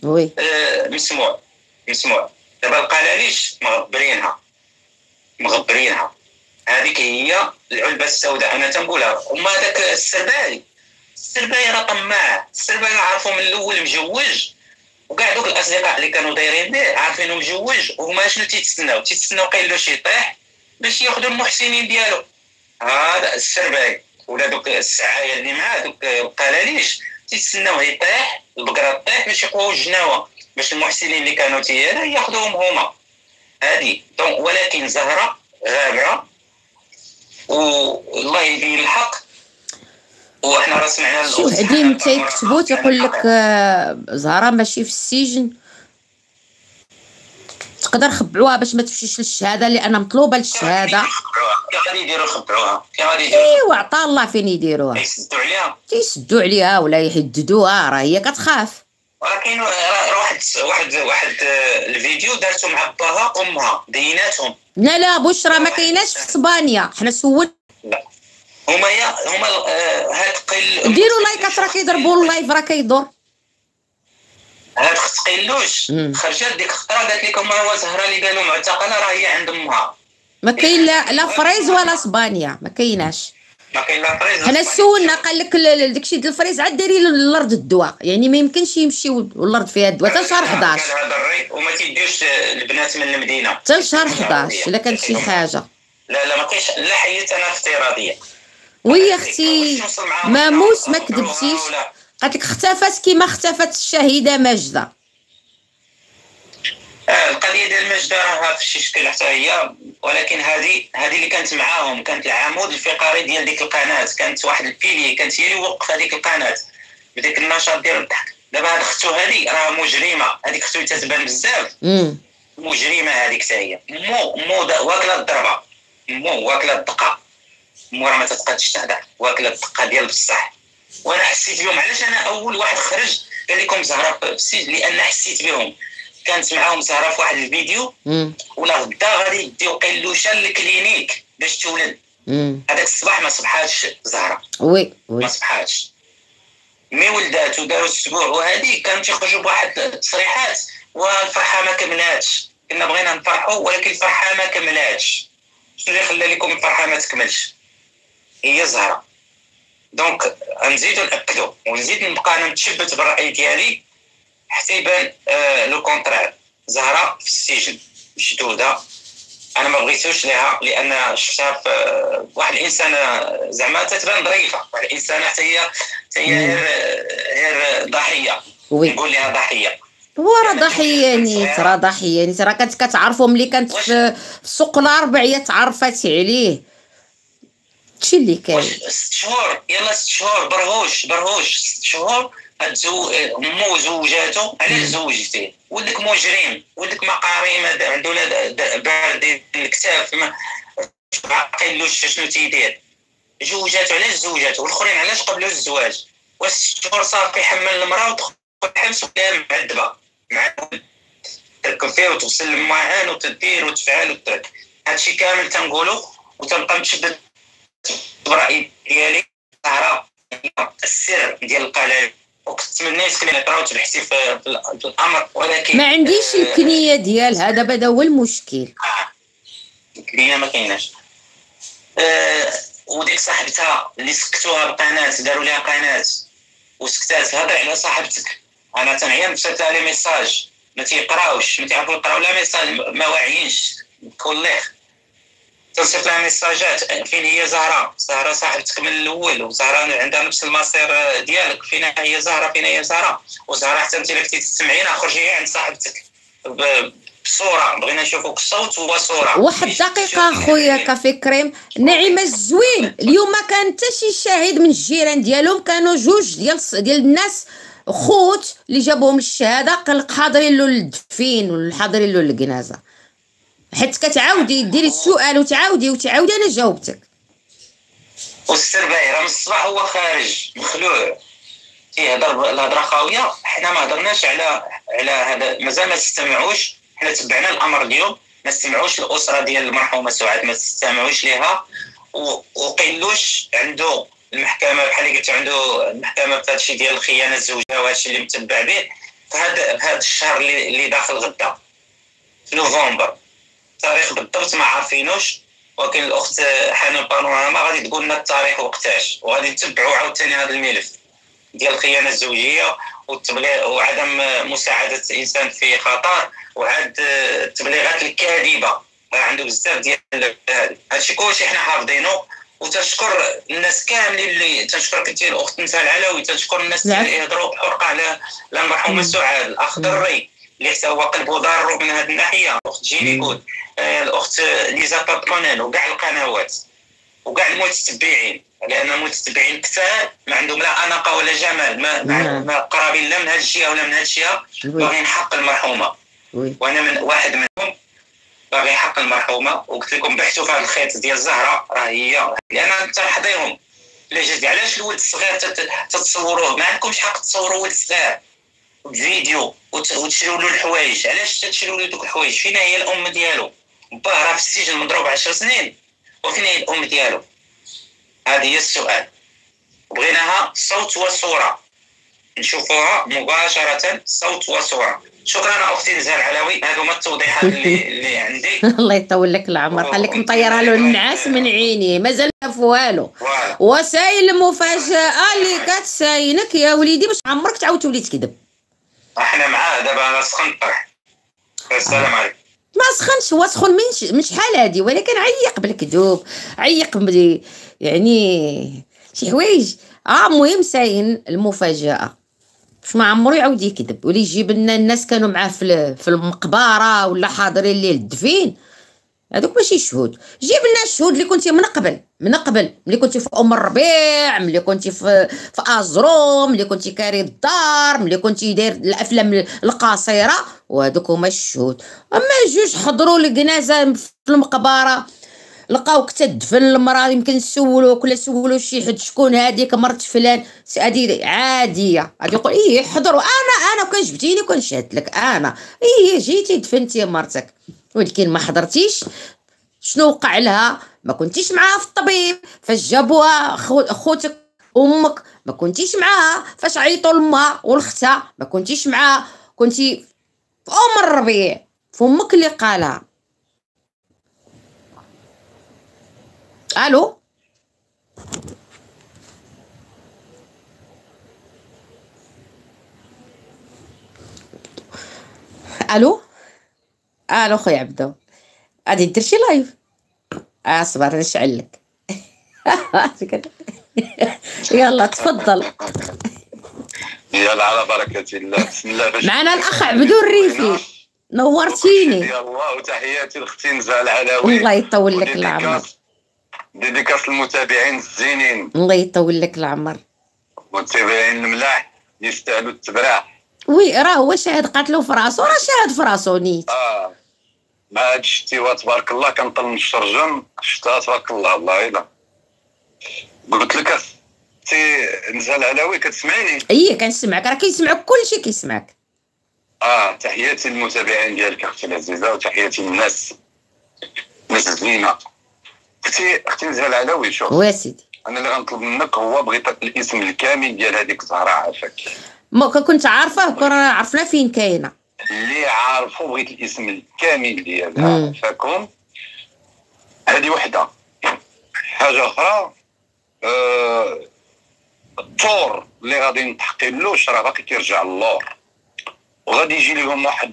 Speaker 2: مسموع. دابا القلاليش مغبرينها. هذيك هي العلبه السوداء. انا تنقولها. وما داك السربالي السربايه راه طماع، السربايه عارفو من الاول مجوج، وكاع دوك الاصدقاء اللي كانوا دايرين به عارفينه مجوج، وهما شنو تيتسناو قايلوش يطيح باش ياخذوا المحسنين ديالو. هذا السرباي ولا دوك السعايه اللي معاه دوك القلاليش تيتسناو يطيح البقره طيح باش يقواو الجناوه، باش المحسنين اللي كانوا تيالا ياخذوهم هما. هذه ولكن زهره غابره والله يبين الحق. وحنا راه سمعنا
Speaker 1: شي وحدين تيكتبوا تيقول لك زهره ماشي في السجن، تقدر خبعوها باش ما تمشيش للشهاده لان مطلوبه للشهاده.
Speaker 2: كي غادي يديروا خبعوها، كي غادي
Speaker 1: ايوا عطا الله فين يديروها، تيسدوا عليها ولا يحددوها، راه هي كتخاف.
Speaker 2: ولكن واحد الفيديو دارته مع باها امها ديناتهم.
Speaker 1: لا بشرى ما كايناش في اسبانيا، حنا سول.
Speaker 2: لا هما هاد قل
Speaker 1: ديروا لايكات راه كيضربوا اللايف راه كيدور.
Speaker 2: هاد قيلوش خرجت ديك الخطره قالت لكم هو زهره اللي قالوا معتقله راه هي عند امها.
Speaker 1: ما كاين لا فريز ولا اسبانيا، ما كايناش.
Speaker 2: ما كاين لا فريز.
Speaker 1: حنا سولنا قال لك داكشي ديال الفريز عاد دايرين للارض الدواء، يعني ما يمكنش يمشيو والارض فيها الدواء حتى شهر 11.
Speaker 2: وما تيديوش البنات من المدينه
Speaker 1: حتى شهر 11 الا كانت شي حاجه.
Speaker 2: لا ما كاينش لا حيت انا افتراضيه.
Speaker 1: وي اختي ماموس ما كذبتيش، قالت لك اختفت كيما اختفت الشهيده ماجده.
Speaker 2: القضيه ديال ماجده راها في شي شكل حتى هي، ولكن هذه اللي كانت معاهم كانت العمود الفقري ديال ديك القناه، كانت واحد البيلي، كانت هي اللي وقف هذيك القناه بديك النشاط ديال الضحك. دابا هاد اختو هذه راه مجرمه، هذيك اختو تتبان بزاف مجرمه هذيك حتى هي. مو واكله الضربه، مو واكله الدقه، مو راه ما تتقدش تهضر، واكله الدقه ديال بصح. وانا حسيت بهم. علاش انا اول واحد خرج قال لكم زهره في السجن؟ لان حسيت بهم. كانت معاهم زهره في واحد الفيديو ولا غدا غادي يديو قيلوشه للكلينيك باش تولد. هذاك الصباح ما صبحاتش زهره،
Speaker 1: وي
Speaker 2: ما صبحاتش. مي ولدات وداروا الاسبوع وهذه كانوا تيخرجوا بواحد التصريحات والفرحه ما كملاتش. كنا بغينا نفرحوا ولكن الفرحه ما كملاتش. شنو اللي خلى لكم الفرحه ما تكملش؟ هي زهره. دونك نزيدو ناكدو ونزيد نبقى انا متشبت بالراي ديالي حتى يبان لو كونترير. زهره في السجن مشدوده، انا ما بغيتوش ليها لان شفتها في واحد الانسانه زعما تتبان ظريفه، واحد الانسانه حتى هي غير ضحيه. نقول لها ضحيه.
Speaker 1: هو راه ضحيه نيت، راه ضحيه نيت، راه كانت كتعرفو ملي كانت في سوق الاربع هي تعرفات عليه. هادشي اللي كاين.
Speaker 2: 6 شهور، يلا 6 شهور برهوش 6 شهور. مو زوجاتو علاش زوجتيه؟ ولدك مجرم، ولدك مقاري، عنده باردين الكتاف، ما عقلوش شنو تيدير. زوجاتو علاش زوجاتو؟ والاخرين علاش قبلوا الزواج؟ واش 6 شهور صافي حمل المراه وتدخل الحبس ولا معذبه تركب فيه وتغسل المواعن وتدير وتفعل وترك. هادشي كامل تنقولو وتنبقى متشدد برأيي ديالي. زهره السر ديال القلال، وكنتمنى تقراو تبحثي في الامر، ولكن
Speaker 1: ما عنديش الكنيه ديالها. دابا هو المشكل،
Speaker 2: الكنيه ما كايناش. وديك صاحبتها اللي سكتوها بقناه، داروا لها قناه وسكتات. هضر على صاحبتك. انا تنعيا مرسلتها لي ميساج ما تيقراوش، ما تعرفوا يقراو لا ميساج، ما واعيينش كلخ. تنصيفط لها ميساجات فين هي زهره صاحبتك من الاول، وزهره عندها نفس المصير ديالك. فين هي زهره؟ وزهره حتى انت اللي كنتي تسمعينا خرجي عند صاحبتك بصوره، بغينا نشوفوك الصوت وصوره.
Speaker 1: واحد دقيقه خويا كافي كريم. نعيمه الزوين اليوم ما كان حتى شي شاهد من الجيران ديالهم، كانوا جوج ديال الناس خوت اللي جابوهم للشهاده، حاضرين له للدفين وحاضرين له للجنازه. حيت كتعاودي ديري السؤال وتعاودي انا جاوبتك.
Speaker 2: والسرباي راه من الصباح هو خارج مخلوع تيهضر الهضره خاويه. حنا ما هضرناش على هذا، مازال ما تستمعوش. حنا تبعنا الامر اليوم، ما استمعوش الاسره ديال المرحومه سعاد، ما تستمعوش ليها. وقيلوش عنده المحكمه بحال اللي قلت، عنده المحكمه في هادشي ديال الخيانه الزوجيه وهادشي اللي متبع به في هذا الشهر اللي داخل غدا في نوفمبر. التاريخ بالضبط ما عارفينوش، ولكن الاخت حنان بانوراما غادي تقول لنا التاريخ وقتاش، وغادي نتبعوا عاوتاني هذا الملف. ديال الخيانه الزوجيه والتبليغ وعدم مساعده الانسان في خطر، وعاد التبليغات الكاذبه عنده بزاف ديال هادشي كلشي حنا حافظينه. وتشكر الناس كاملين اللي تشكرك انت الاخت نساء العلوي، تشكر الناس اللي يهضروا بحرقه على المرحومه سعاد، الاخ دري اللي حتى هو قلبه ضار من هذه الناحيه، الاخت جيلي كود، الاخت ليزا بابونيل، وكاع القنوات وكاع المتتبعين، لان المتتبعين كثار ما عندهم لا اناقه ولا جمال، ما قرابين لا من هذه الجهه ولا من هذه الجهه، باغيين حق المرحومه. وانا من واحد منهم باغي حق المرحومه، وقلت لكم بحثوا في هذا الخيط ديال الزهره، راه هي لان تنحضرهم لا. علاش الولد الصغير تتصوروه؟ ما عندكمش حق تصوروا ولد صغير فيديو وتشريو له الحوايج. علاش تشريو له دوك الحوايج؟ فين هي الام ديالو؟ باه راه في السجن مضروب 10 سنين، وفين هي الام ديالو؟ هذا هي السؤال. بغيناها صوت وصوره نشوفوها مباشره، صوت وصوره. شكرا اختي نزال العلوي، هذو هما التوضيحات اللي عندي.
Speaker 1: الله يطول لك العمر، خليك مطيرها له النعاس من عينيه، مازال ما في والو. وسائل المفاجاه اللي كتساينك يا وليدي باش عمرك تعاود تولي تكذب.
Speaker 2: احنا معاه دابا، انا سخن طرح. السلام عليكم.
Speaker 1: ما سخنش، هو سخن من شحال هادي، ولكن عيق بالكذوب، عيق يعني شي حوايج. المهم ساين المفاجاه باش ما عمرو يعاود يكذب ولا يجيب لنا الناس كانوا معاه في المقبره ولا حاضرين ليه الدفين. هذوك ماشي شهود. جيب لنا الشهود اللي كنتي من قبل ملي كنتي في ام الربيع، ملي كنتي في ازروم، ملي كنتي كاري الدار، ملي كنتي داير الافلام القصيره، وهذوك هما الشهود. اما جوج حضروا الجنازه في المقبره، لقاوك تدفن المراه، يمكن نسولوك ولا سولوا شي حد شكون هذيك مرت فلان، هذه عاديه. غادي يقول ايه حضروا، انا كان جبتيني كنشهد لك، انا ايه جيتي دفنتي مرتك، ولكن ما حضرتيش. شنو وقع لها؟ ما كنتيش معاها في الطبيب فاش جابوها خوتك امك، ما كنتيش معاها فاش عيطوا لامها والختها، ما كنتيش معاها، كنتي في ام الربيع في امك اللي قالها. الو الو خويا عبدو، غادي دير شي لايف؟ صبر نشعل لك. يلا تفضل.
Speaker 2: يلا على بركه الله. بسم الله.
Speaker 1: معنا الاخ عبدو الريفي، نورتيني.
Speaker 2: يلا وتحياتي لاختي نزال العلوي،
Speaker 1: الله يطول لك العمر.
Speaker 2: ديديكاس المتابعين الزينين،
Speaker 1: الله يطول لك العمر.
Speaker 2: متابعين الملاح يستاهلوا التبرع.
Speaker 1: وي راه هو شاهد قاتلو في راسو، راه شاهد في راسو نيت.
Speaker 2: ما هاد شتي تبارك الله، كنطل من الشرجم شتا تبارك الله. الله يلا قلت لك سي نزال العلوي، كتسمعيني؟
Speaker 1: ايه كنسمعك، راه كيسمعك كلشي كيسمعك.
Speaker 2: تحياتي للمتابعين ديالك اختي العزيزه، وتحياتي للناس الزينه. اختي نزال العلوي، شوف
Speaker 1: وي سيدي،
Speaker 2: انا اللي غنطلب منك هو بغيت الاسم الكامل ديال هذيك الزهره. عافاك
Speaker 1: ما كنت عارفه، كنا عرفنا فين كاينه.
Speaker 2: اللي عارفه بغيت الاسم الكامل ديالها. عافاكم. هذه وحده. حاجه اخرى، الطور اللي غادي نتحقلوش راه باقي كيرجع للور، وغادي يجي لهم واحد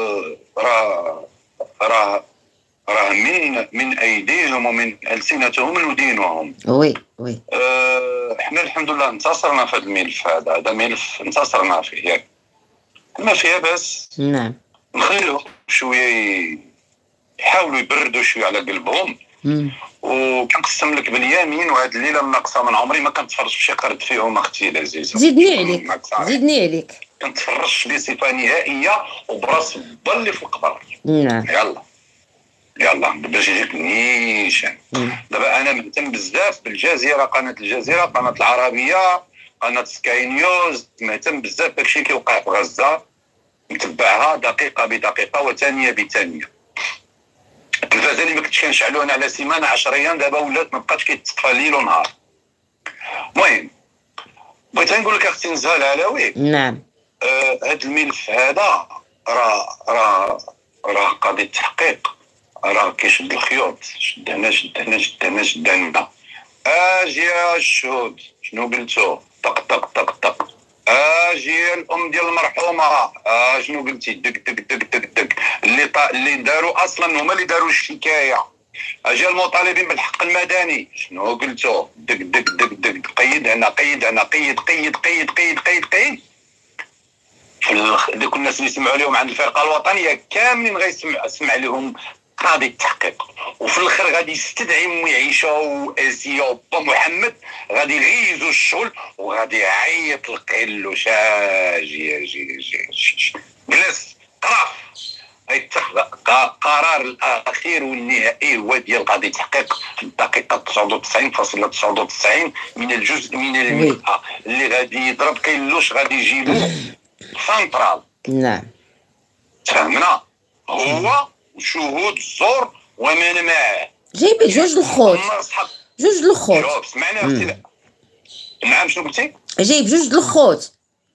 Speaker 2: راه من ايديهم ومن السنتهم ودينهم.
Speaker 1: وي
Speaker 2: احنا الحمد لله انتصرنا في هذا الملف. هذا ملف انتصرنا فيه، ياك ما فيها بس.
Speaker 1: نعم.
Speaker 2: نخليهم شويه يحاولوا يبردوا شويه على قلبهم. وكنقسم لك باليمين، وهاد الليله الناقصه من عمري ما كنتفرج في شي قرد فيهم اختي العزيزه.
Speaker 1: زيدني عليك
Speaker 2: كنتفرج بصفه نهائيه وبراس الضل في القبر.
Speaker 1: نعم.
Speaker 2: يلا باش يجيك نيشان. دابا انا مهتم بزاف بالجزيره، قناه الجزيره، قناه العربيه، قناه سكاي نيوز، مهتم بزاف داكشي كيوقع في غزه، متبعها دقيقه بدقيقه وثانيه بثانيه. التلفازه اللي ما كنتش كنشعلوها على سيمانه 10 ايام دابا ولات ما بقاتش كيتصفى ليل ونهار. المهم بغيت نقول لك اختي نزال العلوي.
Speaker 1: نعم.
Speaker 2: هذا الملف هذا راه قضيه تحقيق، راه كيشد الخيوط. شد هنا. اجي يا الشهود، شنو قلتو؟ طق طق طق طق.
Speaker 3: جي الام ديال المرحومه شنو قلتي؟ دك دك دك دك دك اللي داروا اصلا هما اللي داروا الشكايه. اجا المطالبين بالحق المدني شنو قلتو؟ دك دك دك دك قيد هنا قيد هنا قيد قيد قيد قيد قيد قيد. دوك الناس اللي سمعوا لهم عند الفرقه الوطنيه كاملين غيسمع لهم قاضي التحقيق، وفي الاخر غادي يستدعي ام عيشه واسيا وبا محمد، غادي يغيزوا الشغل وغادي يعيط لقيلوش اجي اجي اجي جلس قراف. غيتخذ قرار الاخير والنهائي هو ديال قاضي التحقيق في الدقيقه 99.99 من الجزء من المئة اللي غادي يضرب كيلوش، غادي يجيبوه سنترال.
Speaker 1: نعم
Speaker 3: فهمنا. هو وشهود الزور ومن معه
Speaker 1: جايبين جوج الخوت. جوج الخوت.
Speaker 3: شوف سمعنا اختي. نعم شنو قلتي؟
Speaker 1: جايب جوج الخوت.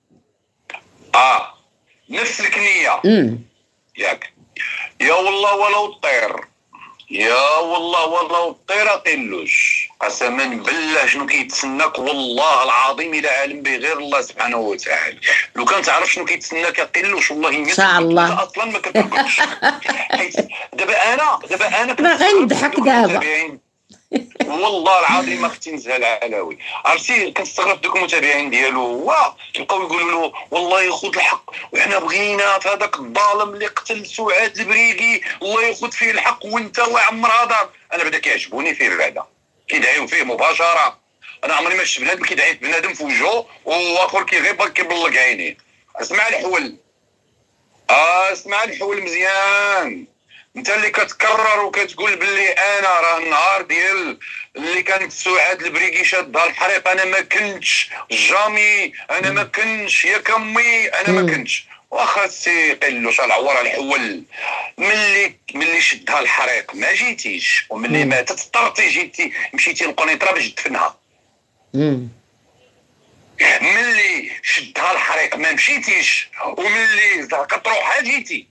Speaker 3: نفس الكنيه. ياك يا والله ولو طير، يا والله ولو طير قلوش. قسما بالله شنو كيتسناك والله العظيم الى عالم به غير الله سبحانه وتعالى. لو كان تعرف شنو كيتسناك قلوش والله ان
Speaker 1: شاء الله
Speaker 3: اصلا ما كتركضش. دابا انا
Speaker 1: غير نضحك دابا
Speaker 3: والله العظيم اختي نزهه العلاوي. عرفتي كنستغرب دوك المتابعين ديالو، هو يبقاو يقولوا له والله ياخذ الحق وحنا بغينا في هذاك الظالم اللي قتل سعاد البريقي الله ياخذ فيه الحق وانت وعمر هضر. انا بدا كيعجبوني فيه بعدا كيدعيو فيه مباشره. انا عمري ما شفت بنادم كيدعي بنادم في وجهه واخر كيغيب كيبلق عينيه. اسمع الحول، اسمع الحول مزيان. انت اللي كتكرر وكتقول باللي انا راه النهار ديال اللي كانت سعاد البريقي شادها الحريق انا ما كنتش جامي، انا ما كنتش يا كمي انا ما كنتش. واخا سي قلوش العور الحول ملي شدها الحريق ما جيتيش، وملي ماتت اضطرتي جيتي مشيتي للقنيطره باش تدفنها. ملي شدها الحريق ما مشيتيش، وملي زهقت روحها جيتي.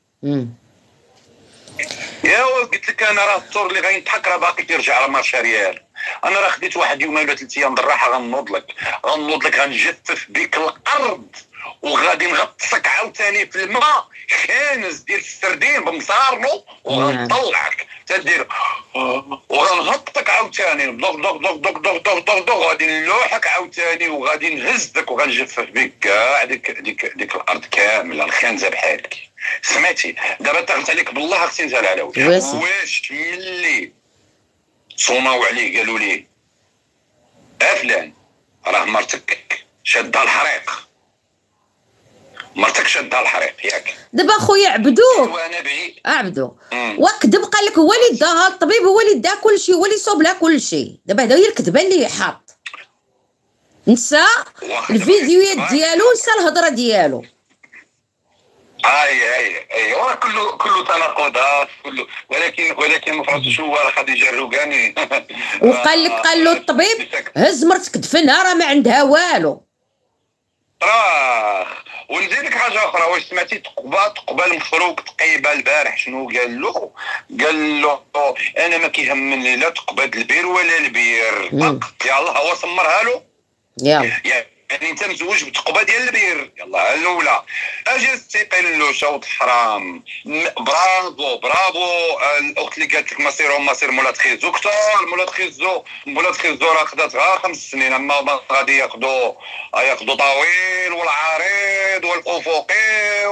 Speaker 3: يا قلت لك انا راه الطور اللي غينضحك راه باقي كيرجع على مارشا ريال. انا راه خديت واحد يومين ولا 3 ايام بالراحه غنوض لك غنجفف بك الارض وغادي نغطسك عاوتاني في الماء خانز ديال السردين بمصارلو وغنطلعك تدير وغنهبطك عاوتاني دوك دوك دوك دوك دوك دوك دوك دوك غادي نلوحك عاوتاني وغادي نهزك وغنجفف بك كاع ديك الارض كامله الخانزه بحالك. سمعتي؟ دابا تغلت عليك بالله اختي نزال على واش ملي صوناو عليه قالوا ليه فلان راه مرتك شادها الحريق، مرتك شادها الحريق ياك
Speaker 1: دابا خويا عبدوك
Speaker 3: وانا بعيد
Speaker 1: عبدو وكذب قال لك هو اللي داها الطبيب، هو اللي دا كلشي، هو اللي صوب لها كلشي. دابا هذا هي الكذبه اللي حاط. نسى الفيديوهات ديالو، نسى الهضره ديالو.
Speaker 3: اي وراه كله تناقضات كله، ولكن المفروض شو راه خديجه الروقاني
Speaker 1: وقال له الطبيب هز مرتك دفنها راه ما عندها والو.
Speaker 3: ونزيدك حاجه اخرى، واش سمعتي تقبل مفروق تقيبه البارح شنو قال له؟ قال له انا ما كيهمني لا تقبض البير ولا البير، يلاه هو سمرها له. يعني انت مزوج بتقبه ديال البير، يلا الاولى اجي استيقن له شوط الحرام. برافو الاخت اللي قالت لك مصير مولات خيزو كثار. مولات خيزو راه خدات غير 5 سنين، اما غادي ياخذوا طويل والعريض والافقي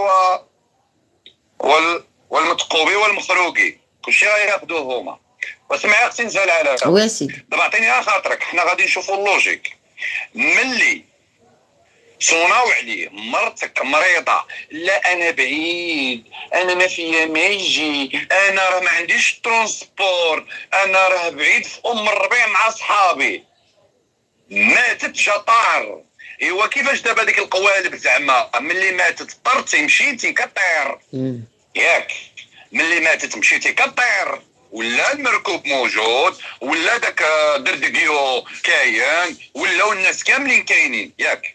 Speaker 3: والمتقوبي والمخروقي كلشي غياخذوه هما. واسمعي اختي نزال على
Speaker 1: واسيدي
Speaker 3: دابا عطيني خاطرك، حنا غادي نشوفوا اللوجيك. ملي صوناو عليه مرتك مريضه، لا انا بعيد، انا ما فيا ما يجي، انا راه ما عنديش ترونسبور، انا راه بعيد في الربيع مع صحابي، ماتت شطار. ايوا كيفاش دابا ديك القوالب زعما ملي ماتت طرتي مشيتي كطير ياك، ملي ماتت مشيتي كطير، ولا المركوب موجود، ولا داك دردقيو كاين، ولاو الناس كاملين كاينين ياك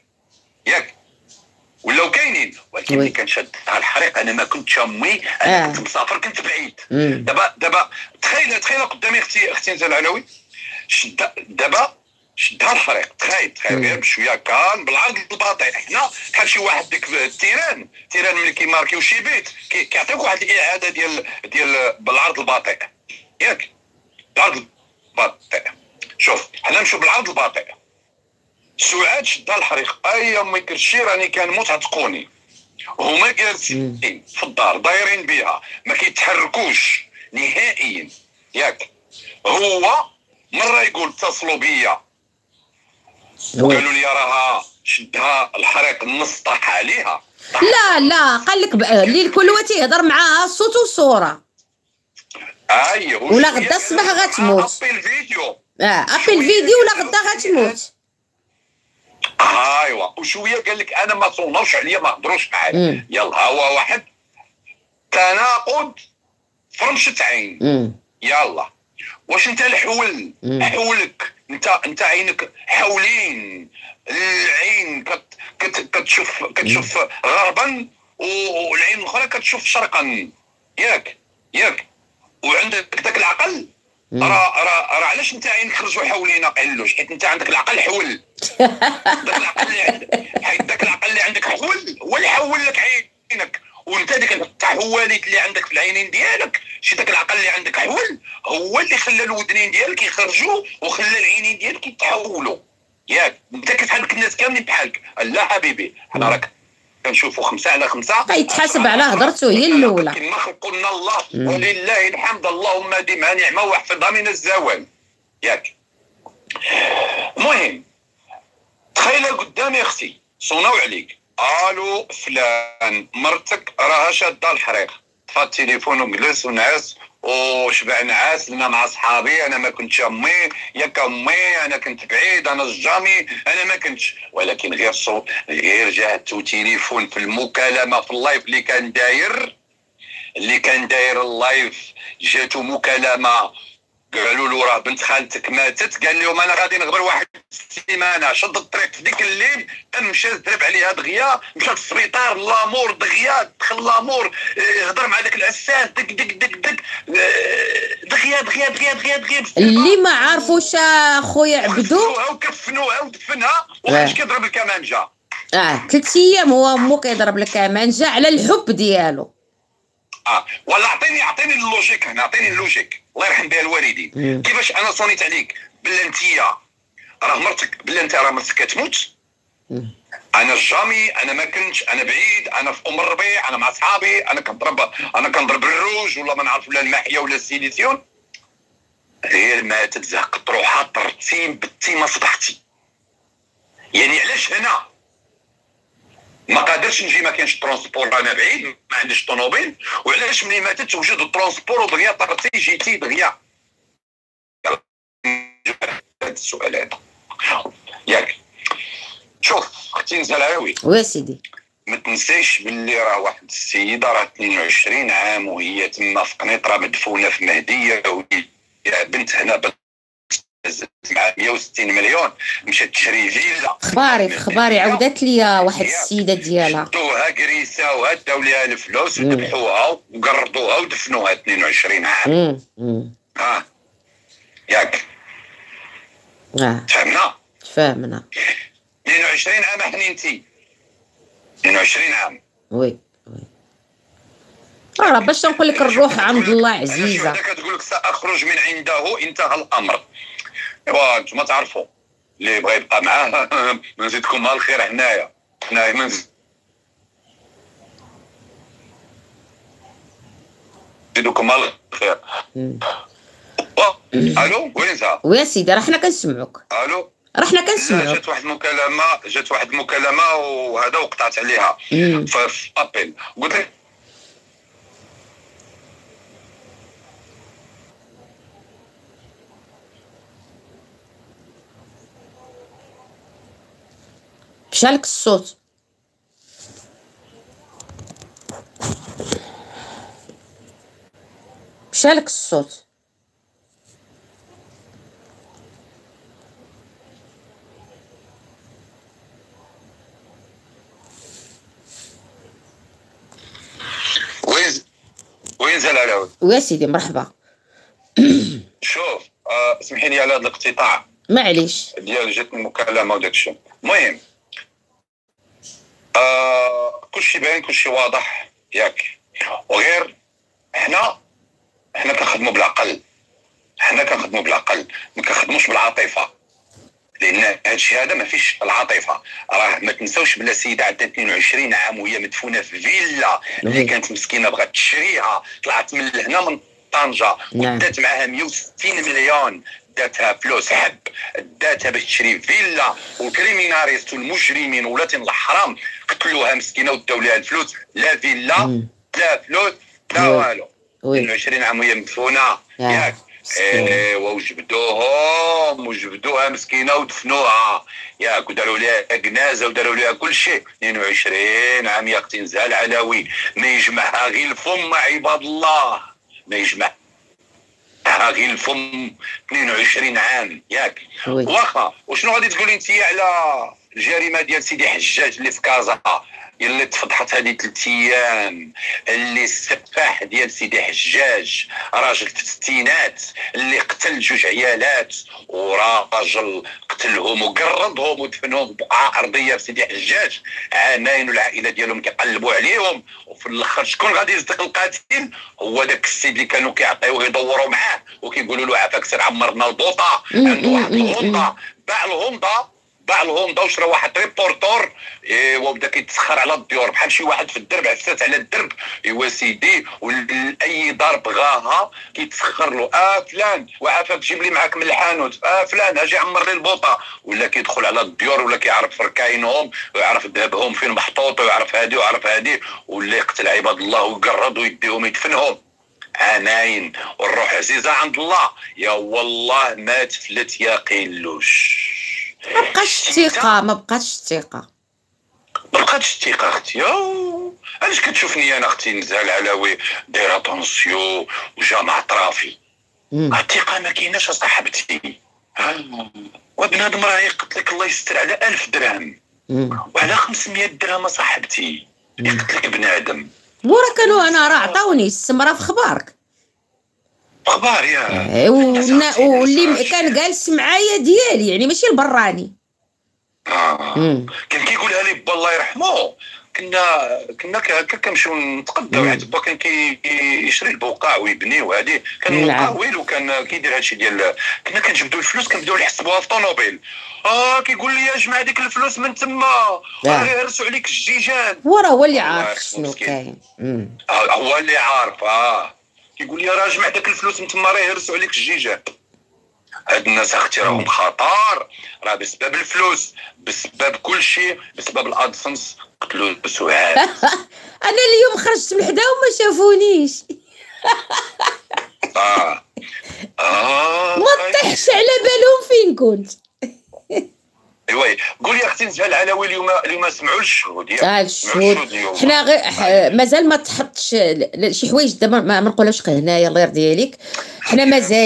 Speaker 3: ولاو كاينين. ولكن ملي كان شادها الحريق انا ما كنتش امي، انا كنت مسافر كنت بعيد. دابا تخيل قدامي اختي نزال العلوي دابا شدها الحريق. تخيل غير بشويه كان بالعرض الباطئ. حنا بحال شي واحد ديك التيران ملي كيماركيو شي بيت كيعطيوك واحد الاعاده ديال بالعرض الباطئ ياك. بالعرض الباطئ شوف حنا نمشيو بالعرض الباطئ. سعاد شدها الحريق. اي امي كرشي راني كنموت عتقوني. هما جالسين في الدار دايرين بها ما كيتحركوش نهائيا ياك. هو مره يقول اتصلوا بيا وقالوا لي راها شدها الحريق النص طاح عليها.
Speaker 1: لا قال لك اللي الكل هو تيهضر معاها الصوت والصوره.
Speaker 3: ايوه
Speaker 1: ولا غدا الصباح غتموت.
Speaker 3: ابي الفيديو
Speaker 1: ولا غدا غتموت.
Speaker 3: ايوا وشويه قال لك انا ما صونوش عليا ما هضروش معايا. يلا هو واحد تناقض فرمشة عين. يلا واش انت الحول حولك انت عينك حولين العين كتشوف غربا والعين الاخرى كتشوف شرقا ياك وعندك داك العقل. راه علاش انت عينك خرجوا حولين قلوش حيت انت عندك العقل حول. داك العقل اللي عندك حيت داك العقل اللي عندك حول هو اللي حول لك عينك. وانت ديك التحولات اللي عندك في العينين ديالك شي داك العقل اللي عندك حول هو اللي خلى الودنين ديالك يخرجوا وخلى العينين ديالك يتحولوا ياك. انت كتحرك الناس كاملين بحالك. لا حبيبي حنا راك كنشوفوا 5 على 5
Speaker 1: يتحاسب على هضرته هي الاولى.
Speaker 3: كما خلقنا الله ولله الحمد اللهم ديمها نعمه واحفظها من الزوال ياك. المهم تخيل قدامي اختي صوناو عليك الو فلان مرتك راها شاده الحريق. طفى التليفون وجلس ونعس وشبع نعاس لنا مع صحابي. انا ما كنتش امي ياك امي انا كنت بعيد انا الجامي انا ما كنتش. ولكن غير صوت غير جاهدت تليفون في المكالمه في اللايف اللي كان داير اللايف جاتو مكالمه قالوا له راه بنت خالتك ماتت. قال لهم انا غادي نغبر واحد السيمانه. شد الطريق في ديك الليل مشى ضرب عليها دغيا مشى للسبيطار لامور دغيا دخل لامور هضر مع داك العساس دك دك دك دك دغيا
Speaker 1: اللي ما عارفوش اخويا عبدو
Speaker 3: وكفنوها ودفنها وخرج كيضرب الكمانجه.
Speaker 1: 3 ايام هو مو كيضرب الكمانجه على الحب ديالو.
Speaker 3: ولا اعطيني اللوجيك هنا. اعطيني اللوجيك الله يرحم بها الوالدين. كيفاش انا صونيت عليك بلا انتيا راه مرتك بلا انت راه مرتك كتموت. انا الجامي انا ما كنتش انا بعيد انا في ام الربيع انا مع صحابي انا كنضرب الروج ولا ما نعرف ولا الماحيه ولا السيليسيون. هي ماتت زهقت روحها طرتي بتي ما صبحتي. يعني علاش هنا ما قادرش نجي ما كاينش ترونسبور انا بعيد ما عنديش طوموبيل. وعلاش ملي ماتت وجد الترونسبور ودغيا طرتي جيتي دغيا. هذا السؤال هذا ياك. شوف اختي نزلاوي
Speaker 1: وي سيدي
Speaker 3: ما تنسيش باللي راه واحد السيده راه 22 عام وهي تما في قنيطره مدفونه في مهديه وهي بنت هنا مع 160 مليون مشات تشري فيلا.
Speaker 1: خباري عاودت لي واحد السيده ديالها
Speaker 3: شدوها كريساوها داو ليها الفلوس وذبحوها وقرضوها ودفنوها 22 عام. ياك
Speaker 1: تفهمنا
Speaker 3: 22 عام حنينتي 22 عام.
Speaker 1: وي راه باش نقول لك الروح عند الله عزيزه.
Speaker 3: كتقول لك ساخرج من عنده انتهى الامر. ايوا نتوما تعرفوا اللي بغى يبقى معاه ما نزيدكم الخير. هنايا ما نزيدكم الخير. الو وين انت؟
Speaker 1: ويا سيدي راه حنا كنسمعوك.
Speaker 3: الو
Speaker 1: راه حنا كنسمعوك.
Speaker 3: جات واحد المكالمه وهذا وقطعت عليها في ابل. قلت لك
Speaker 1: مشالك الصوت. مشالك الصوت.
Speaker 3: وين زلالاوي؟
Speaker 1: ويا سيدي مرحبا.
Speaker 3: شوف اسمحي لي على هذا الاقتطاع
Speaker 1: معليش
Speaker 3: ديال جات المكالمه وداك الشيء. المهم كلشي باين كلشي واضح ياك، وغير حنا كنخدموا بالعقل، ما كنخدموش بالعاطفه، لان هادشي هذا ما فيش العاطفه. راه ما تنساوش بلا سيده عندها 22 عام وهي مدفونه في فيلا اللي كانت مسكينه بغات تشريها، طلعت من هنا من طنجه ودات معاها 160 مليون، داتها فلوس حب، داتها باش تشري فيلا، والكريميناليست والمجرمين ولاتين الحرام قتلوها مسكينه وداو لها الفلوس، لا فيلا لا فلوس لا والو. 22 عام وهي مدفونه ياك. وجبدوها مسكينه ودفنوها ياك، وداروا لها جنازه وداروا لها كل شيء. 22 عام يا اختي نزهه العلوي، ما يجمعها غير الفم عباد الله، ما يجمعها غير الفم. 22 عام ياك. واخا وشنو غادي تقولي انت على الجريمه ديال سيدي حجاج اللي في كازا اللي تفضحت هذه 3 ايام، اللي السفاح ديال سيدي حجاج راجل في الستينات اللي قتل 2 عيالات، وراجل قتلهم وقرضهم ودفنهم بقعه ارضيه في سيدي حجاج عامين، والعائله ديالهم كيقلبوا عليهم، وفي الاخر شكون غادي يصدق القاتل؟ هو داك السيد اللي كانوا كيعطيوه يدوروا معاه وكيقولوا له عافاك سير عمرنا البوطه، عنده واحد الغنطه، باع الهوندا وشرا واحد ريبورتور وبدا كيتسخر على الديور بحال شي واحد في الدرب عسات على الدرب ايوا سيدي، واي دار بغاها كيتسخر له. فلان وعافاك جيب لي معاك من الحانوت، فلان اجي عمر لي البوطه، ولا كيدخل على الديور ولا كيعرف ركاينهم ويعرف ذهبهم فين محطوط ويعرف هادي ويعرف هادي، ولا يقتل عباد الله ويقرض ويديهم يدفنهم. عامين والروح عزيزه عند الله. يا والله ما تفلت يا قيلوش،
Speaker 1: ما بقاش الثقه
Speaker 3: اختي. علاش كتشوفني انا اختي نزهه العلوي دايره طونسيو وجامع طرافي؟ الثقه ما كايناش اصاحبتي. وبنادم راه يقتلك الله يستر على 1000 درهم وعلى 500 درهم اصاحبتي، يقتلك بنادم.
Speaker 1: ورا كانوا انا راه عطاوني السمره في خبارك،
Speaker 3: اخبار يا
Speaker 1: واللي كان جالس معايا ديالي يعني ماشي البراني.
Speaker 3: كان كيقولها لي با الله يرحمه، كنا هكا كنمشيو نتقداو، حيت با كان كيشري البوقع ويبني وهادي، كان مقاول وكان كيدير هادشي ديال، كنا كنجبدوا الفلوس كنبداو نحسبوها في طونوبيل. كيقول لي اجمع ديك الفلوس من تما غيرسوا عليك الجيجان.
Speaker 1: وراه هو اللي عارف شنو كاين،
Speaker 3: هو اللي عارف. كيقول لي راه جمع داك الفلوس من تما راه يهرسوا عليك الجيجان. هاد الناس اختي راهم خطر، راه بسبب الفلوس، بسبب كل شيء، بسبب الادسنس قتلوا سعاد.
Speaker 1: انا اليوم خرجت من حداهم ما شافونيش. ما طيحش على بالهم فين كنت.
Speaker 3: ايوا قولي يا اختي نزهه العلوي اليوم سمعوا الشهود
Speaker 1: الشهود حنا غير مازال ما تحطش شي حوايج دابا ما نقولهاش هنايا الله يرضي عليك. حنا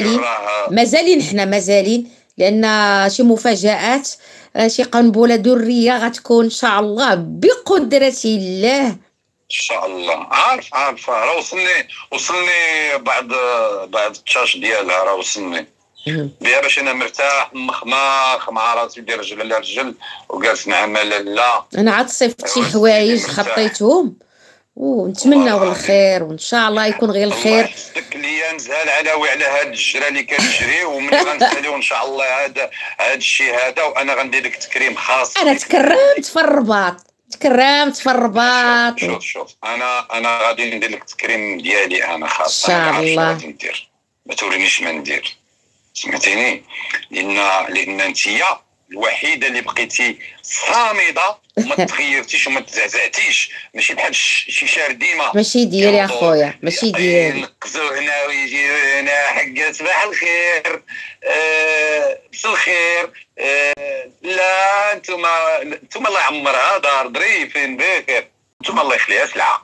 Speaker 1: مازالين لان شي مفاجآت، شي قنبله دريه غتكون ان شاء الله بقدره الله
Speaker 3: ان شاء الله. عارف راه وصلني بعد التشاش ديالها، راه وصلني بها باش انا مرتاح مخماخ مع راسي ندير رجل على رجل وجالس نعمل. لا
Speaker 1: انا عاد صيفط شي حوايج خطيتهم ونتمناو الخير وان شاء الله يكون غير الخير.
Speaker 3: الله يحفظك ليا نزهه العلوي على هاد الجره اللي كتجري، وملي غنساليو ان شاء الله هذا الشيء هذا، وانا غندير لك تكريم خاص.
Speaker 1: انا تكرمت في الرباط.
Speaker 3: شوف انا غادي ندير لك تكريم ديالي انا خاص
Speaker 1: ان شاء الله.
Speaker 3: ندير ما تورينيش ما ندير، سمعتيني؟ لان انتيا الوحيده اللي بقيتي صامده وما تغيرتيش وما تزعزعتيش، ماشي بحال شي شهر ديما.
Speaker 1: ماشي ديالي يا خويا، ماشي ديالي.
Speaker 3: نقزو هنا ويجيو هنا حق صباح الخير، بس الخير. لا نتوما الله يعمرها دار ظريفين بخير، نتوما الله يخليها سلعه.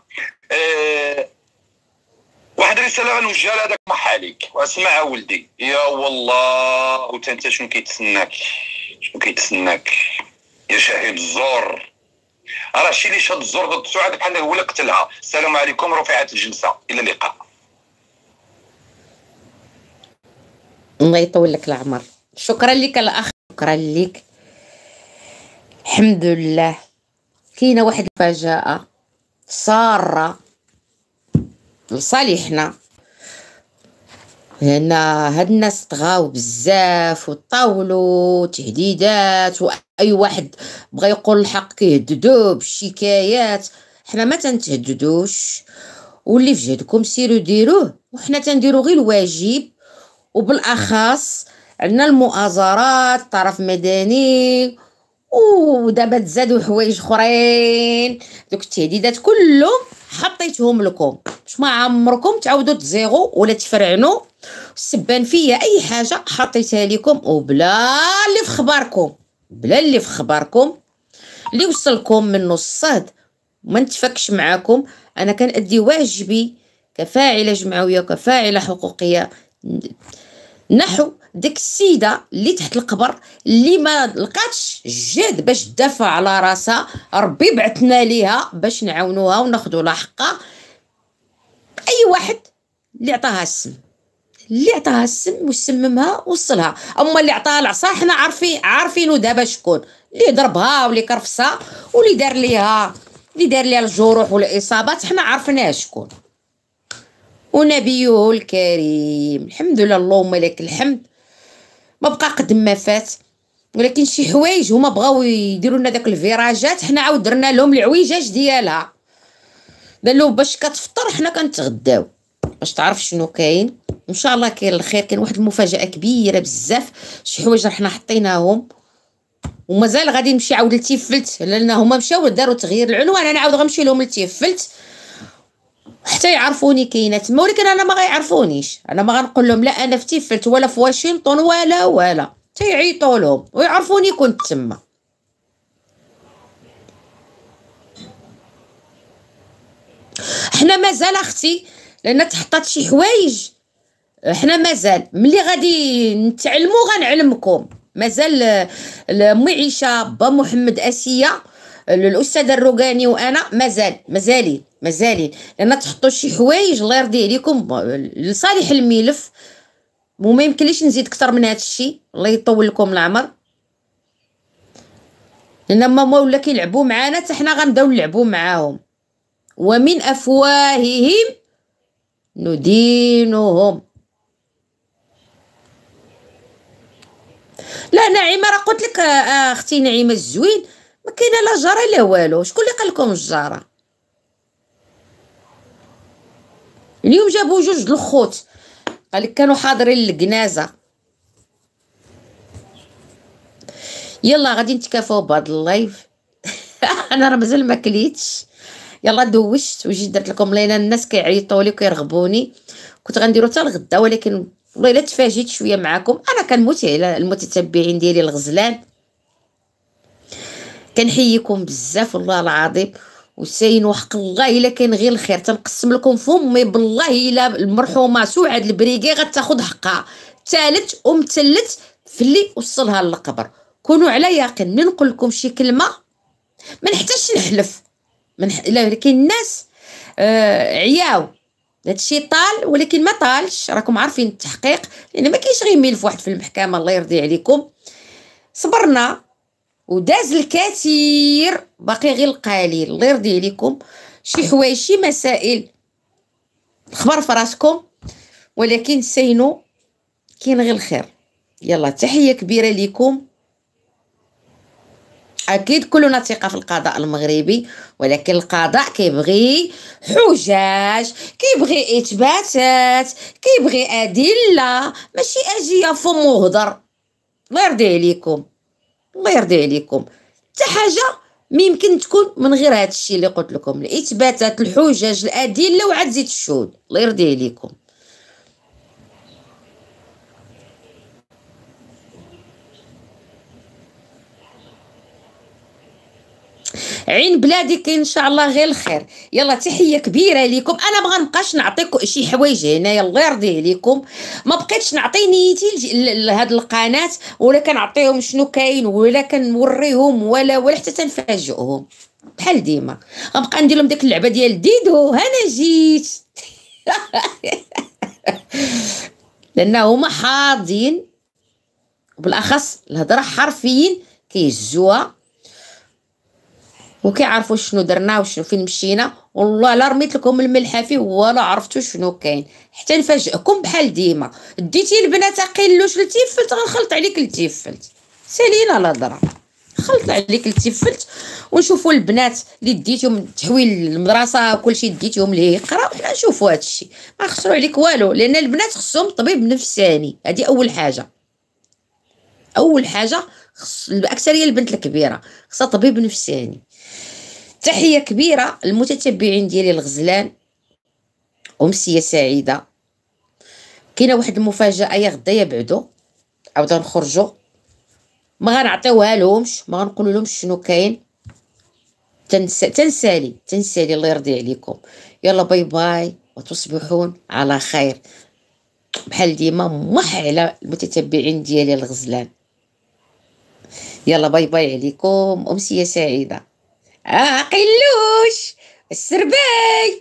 Speaker 3: واحد رساله غنوجهها لهذاك محاليك واسمعها ولدي. يا والله وانت شنو كيتسناك يا شهيد الزور؟ راه شي اللي شاد الزور ضد سعاد بحال هو اللي قتلها. السلام عليكم، رفعت الجلسه، الى اللقاء.
Speaker 1: الله يطول لك العمر. شكرا لك الاخ، شكرا لك. الحمد لله. كاينه واحد الفجاءه ساره لصالحنا، لان هاد الناس طغاو بزاف وطاولوا تهديدات، واي واحد بغى يقول الحق كيهددوه بالشكايات. حنا ما تنتهددوش، واللي في جهدكم سيروا ديروه، وحنا تنديروا غير الواجب. وبالاخص عندنا المؤازرات طرف مدني، ودابا تزادوا حوايج اخرين. دوك التهديدات كلهم حطيتهم لكم باش ما عمركم تعاودوا تزيغوا ولا تفرعنوا. السبان فيا اي حاجه حطيتها لكم، وبلا اللي في خباركم، بلا اللي في خباركم اللي وصلكم من الصهد ما نتفكش معاكم. انا كنأدي واجبي كفاعله جمعويه وكفاعله حقوقيه، نحو ديك السيده اللي تحت القبر اللي ما لقاتش الجهد باش تدافع على راسها. ربي بعثنا ليها باش نعاونوها وناخذوا لها حقها. اي واحد اللي عطاها السم، اللي عطاها السم وسممها وصلها. اما اللي عطاها العصا حنا عارفينو دابا شكون اللي ضربها واللي كرفسها واللي دار ليها الجروح والاصابات، حنا عارفينها شكون. ونبيه الكريم الحمد لله اللهم لك الحمد ما بقى قد ما فات. ولكن شي حوايج هما بغاو يديروا لنا داك الفيراجات، حنا عاود درنا لهم العويجاج ديالها. قالوا باش كتفطر حنا كنتغداو باش تعرف شنو كاين. ان شاء الله كاين الخير. كاين واحد المفاجاه كبيره بزاف، شي حوايج حنا حطيناهم ومازال غادي نمشي عاود لتيفلت، لان هما مشاو داروا تغيير العنوان. انا عاود غنمشي لهم لتيفلت حتى يعرفوني كاينه تما، ولكن انا ما غيعرفونيش. انا ما غنقول لهم لا انا في تيفلت ولا في واشنطن ولا تيعيطوا لهم ويعرفوني كنت تما. حنا مازال اختي لان تحطات شي حوايج، حنا مازال ملي غادي نتعلموا غنعلمكم. مازال مي عيشه با محمد اسيه الاستاذ الروقاني وانا مازالين لان تحطوا شي حوايج الله يرضي عليكم لصالح الملف. وما يمكنليش نزيد اكثر من هذا الشيء، الله يطول لكم العمر. لان ما ولا كيلعبوا معانا حتى حنا غنبداو نلعبوا معاهم. ومن افواههم ندينهم. لا نعيمه راه قلت لك اختي نعيمه الزوين ما كاينه لا جاره لا والو. شكون اللي قال لكم الجاره؟ اليوم جابوا جوج الخوت قال لك كانوا حاضرين للجنازه. يلا غادي نتكافاو بهذا اللايف. انا راه مازال ما كليتش، يلا دوشت وجيت درت لكم لينا الناس كيعيطوا لي وكيرغبوني. كنت غنديرو حتى الغدا ولكن والله الا تفاجئت شويه معكم. انا كنموت على المتتبعين ديالي الغزلان، كنحييكم بزاف والله العظيم. وساين وحق الله الا كاين غير الخير تنقسم لكم فمي بالله الا المرحومه سعاد البريقي غتاخذ حقها ثالث ومثلث في اللي وصلها للقبر. كونوا على يقين من نقول لكم شي كلمه ما نحتاجش نحلف. الا كاين الناس عياو هادشي طال ولكن ما طالش، راكم عارفين التحقيق لان ما كاينش غير ملف واحد في المحكمه. الله يرضي عليكم صبرنا وداز الكثير باقي غير القليل. الله يرضي عليكم شي حوايج شي مسائل خبر في راسكم، ولكن سينو كاين غير الخير. يلا تحيه كبيره ليكم. اكيد كلنا ثقه في القضاء المغربي، ولكن القضاء كيبغي حجاج، كيبغي اثباتات، كيبغي ادله، ماشي اجي يا فم وهضر. الله يرضي عليكم، الله يرضي عليكم. حتى حاجه ما يمكن تكون من غير هذا الشيء اللي قلت لكم، الاثباتات الحجج الادله وعاد زيد الشهود. الله يرضي عليكم. عين بلادي كاين ان شاء الله غير الخير. يلا تحيه كبيره ليكم. انا ما غنبقاش نعطيكم شي حوايج هنايا الله يرضي عليكم. ما بقيتش نعطي نيتي لهاد القناه ولا كنعطيهم شنو كاين ولا كنوريهم ولا حتى تنفاجئهم بحال ديما. غنبقى ندير لهم ديك اللعبه ديال ديدو انا جيت. لان هما حاضين وبالاخص الهضره حرفيا كيهزوها وكيعرفوا شنو درنا وشنو فين مشينا. والله لا رميت لكم الملحه فيه ولا عرفتوا شنو كاين، حتى نفاجئكم بحال ديما. ديتي البنات قيلوش لتيفلت غنخلط عليك لتيفلت، سالينا الهضره، خلط عليك لتيفلت. ونشوفوا البنات اللي ديتيهم تحويل المدرسه وكلشي ديتيهم ليه يقراو، حنا نشوفوا هذا الشيء ما خسروا عليك والو، لان البنات خصهم طبيب نفساني. هذه اول حاجه، اول حاجه خص الاكثريه البنت الكبيره خصها طبيب نفساني. تحيه كبيره المتتبعين ديالي الغزلان، امسيه سعيده. كاينه واحد المفاجاه يا غدا يا بعدو عاودا نخرجوا، ما غنعطيوها لهمش، ما غنقولوا لهمش شنو كاين. تنسالي الله يرضي عليكم. يلا باي باي وتصبحون على خير. بحال ديما مح على المتتبعين ديالي الغزلان. يلا باي باي عليكم، امسيه سعيده. قلوش السرباي.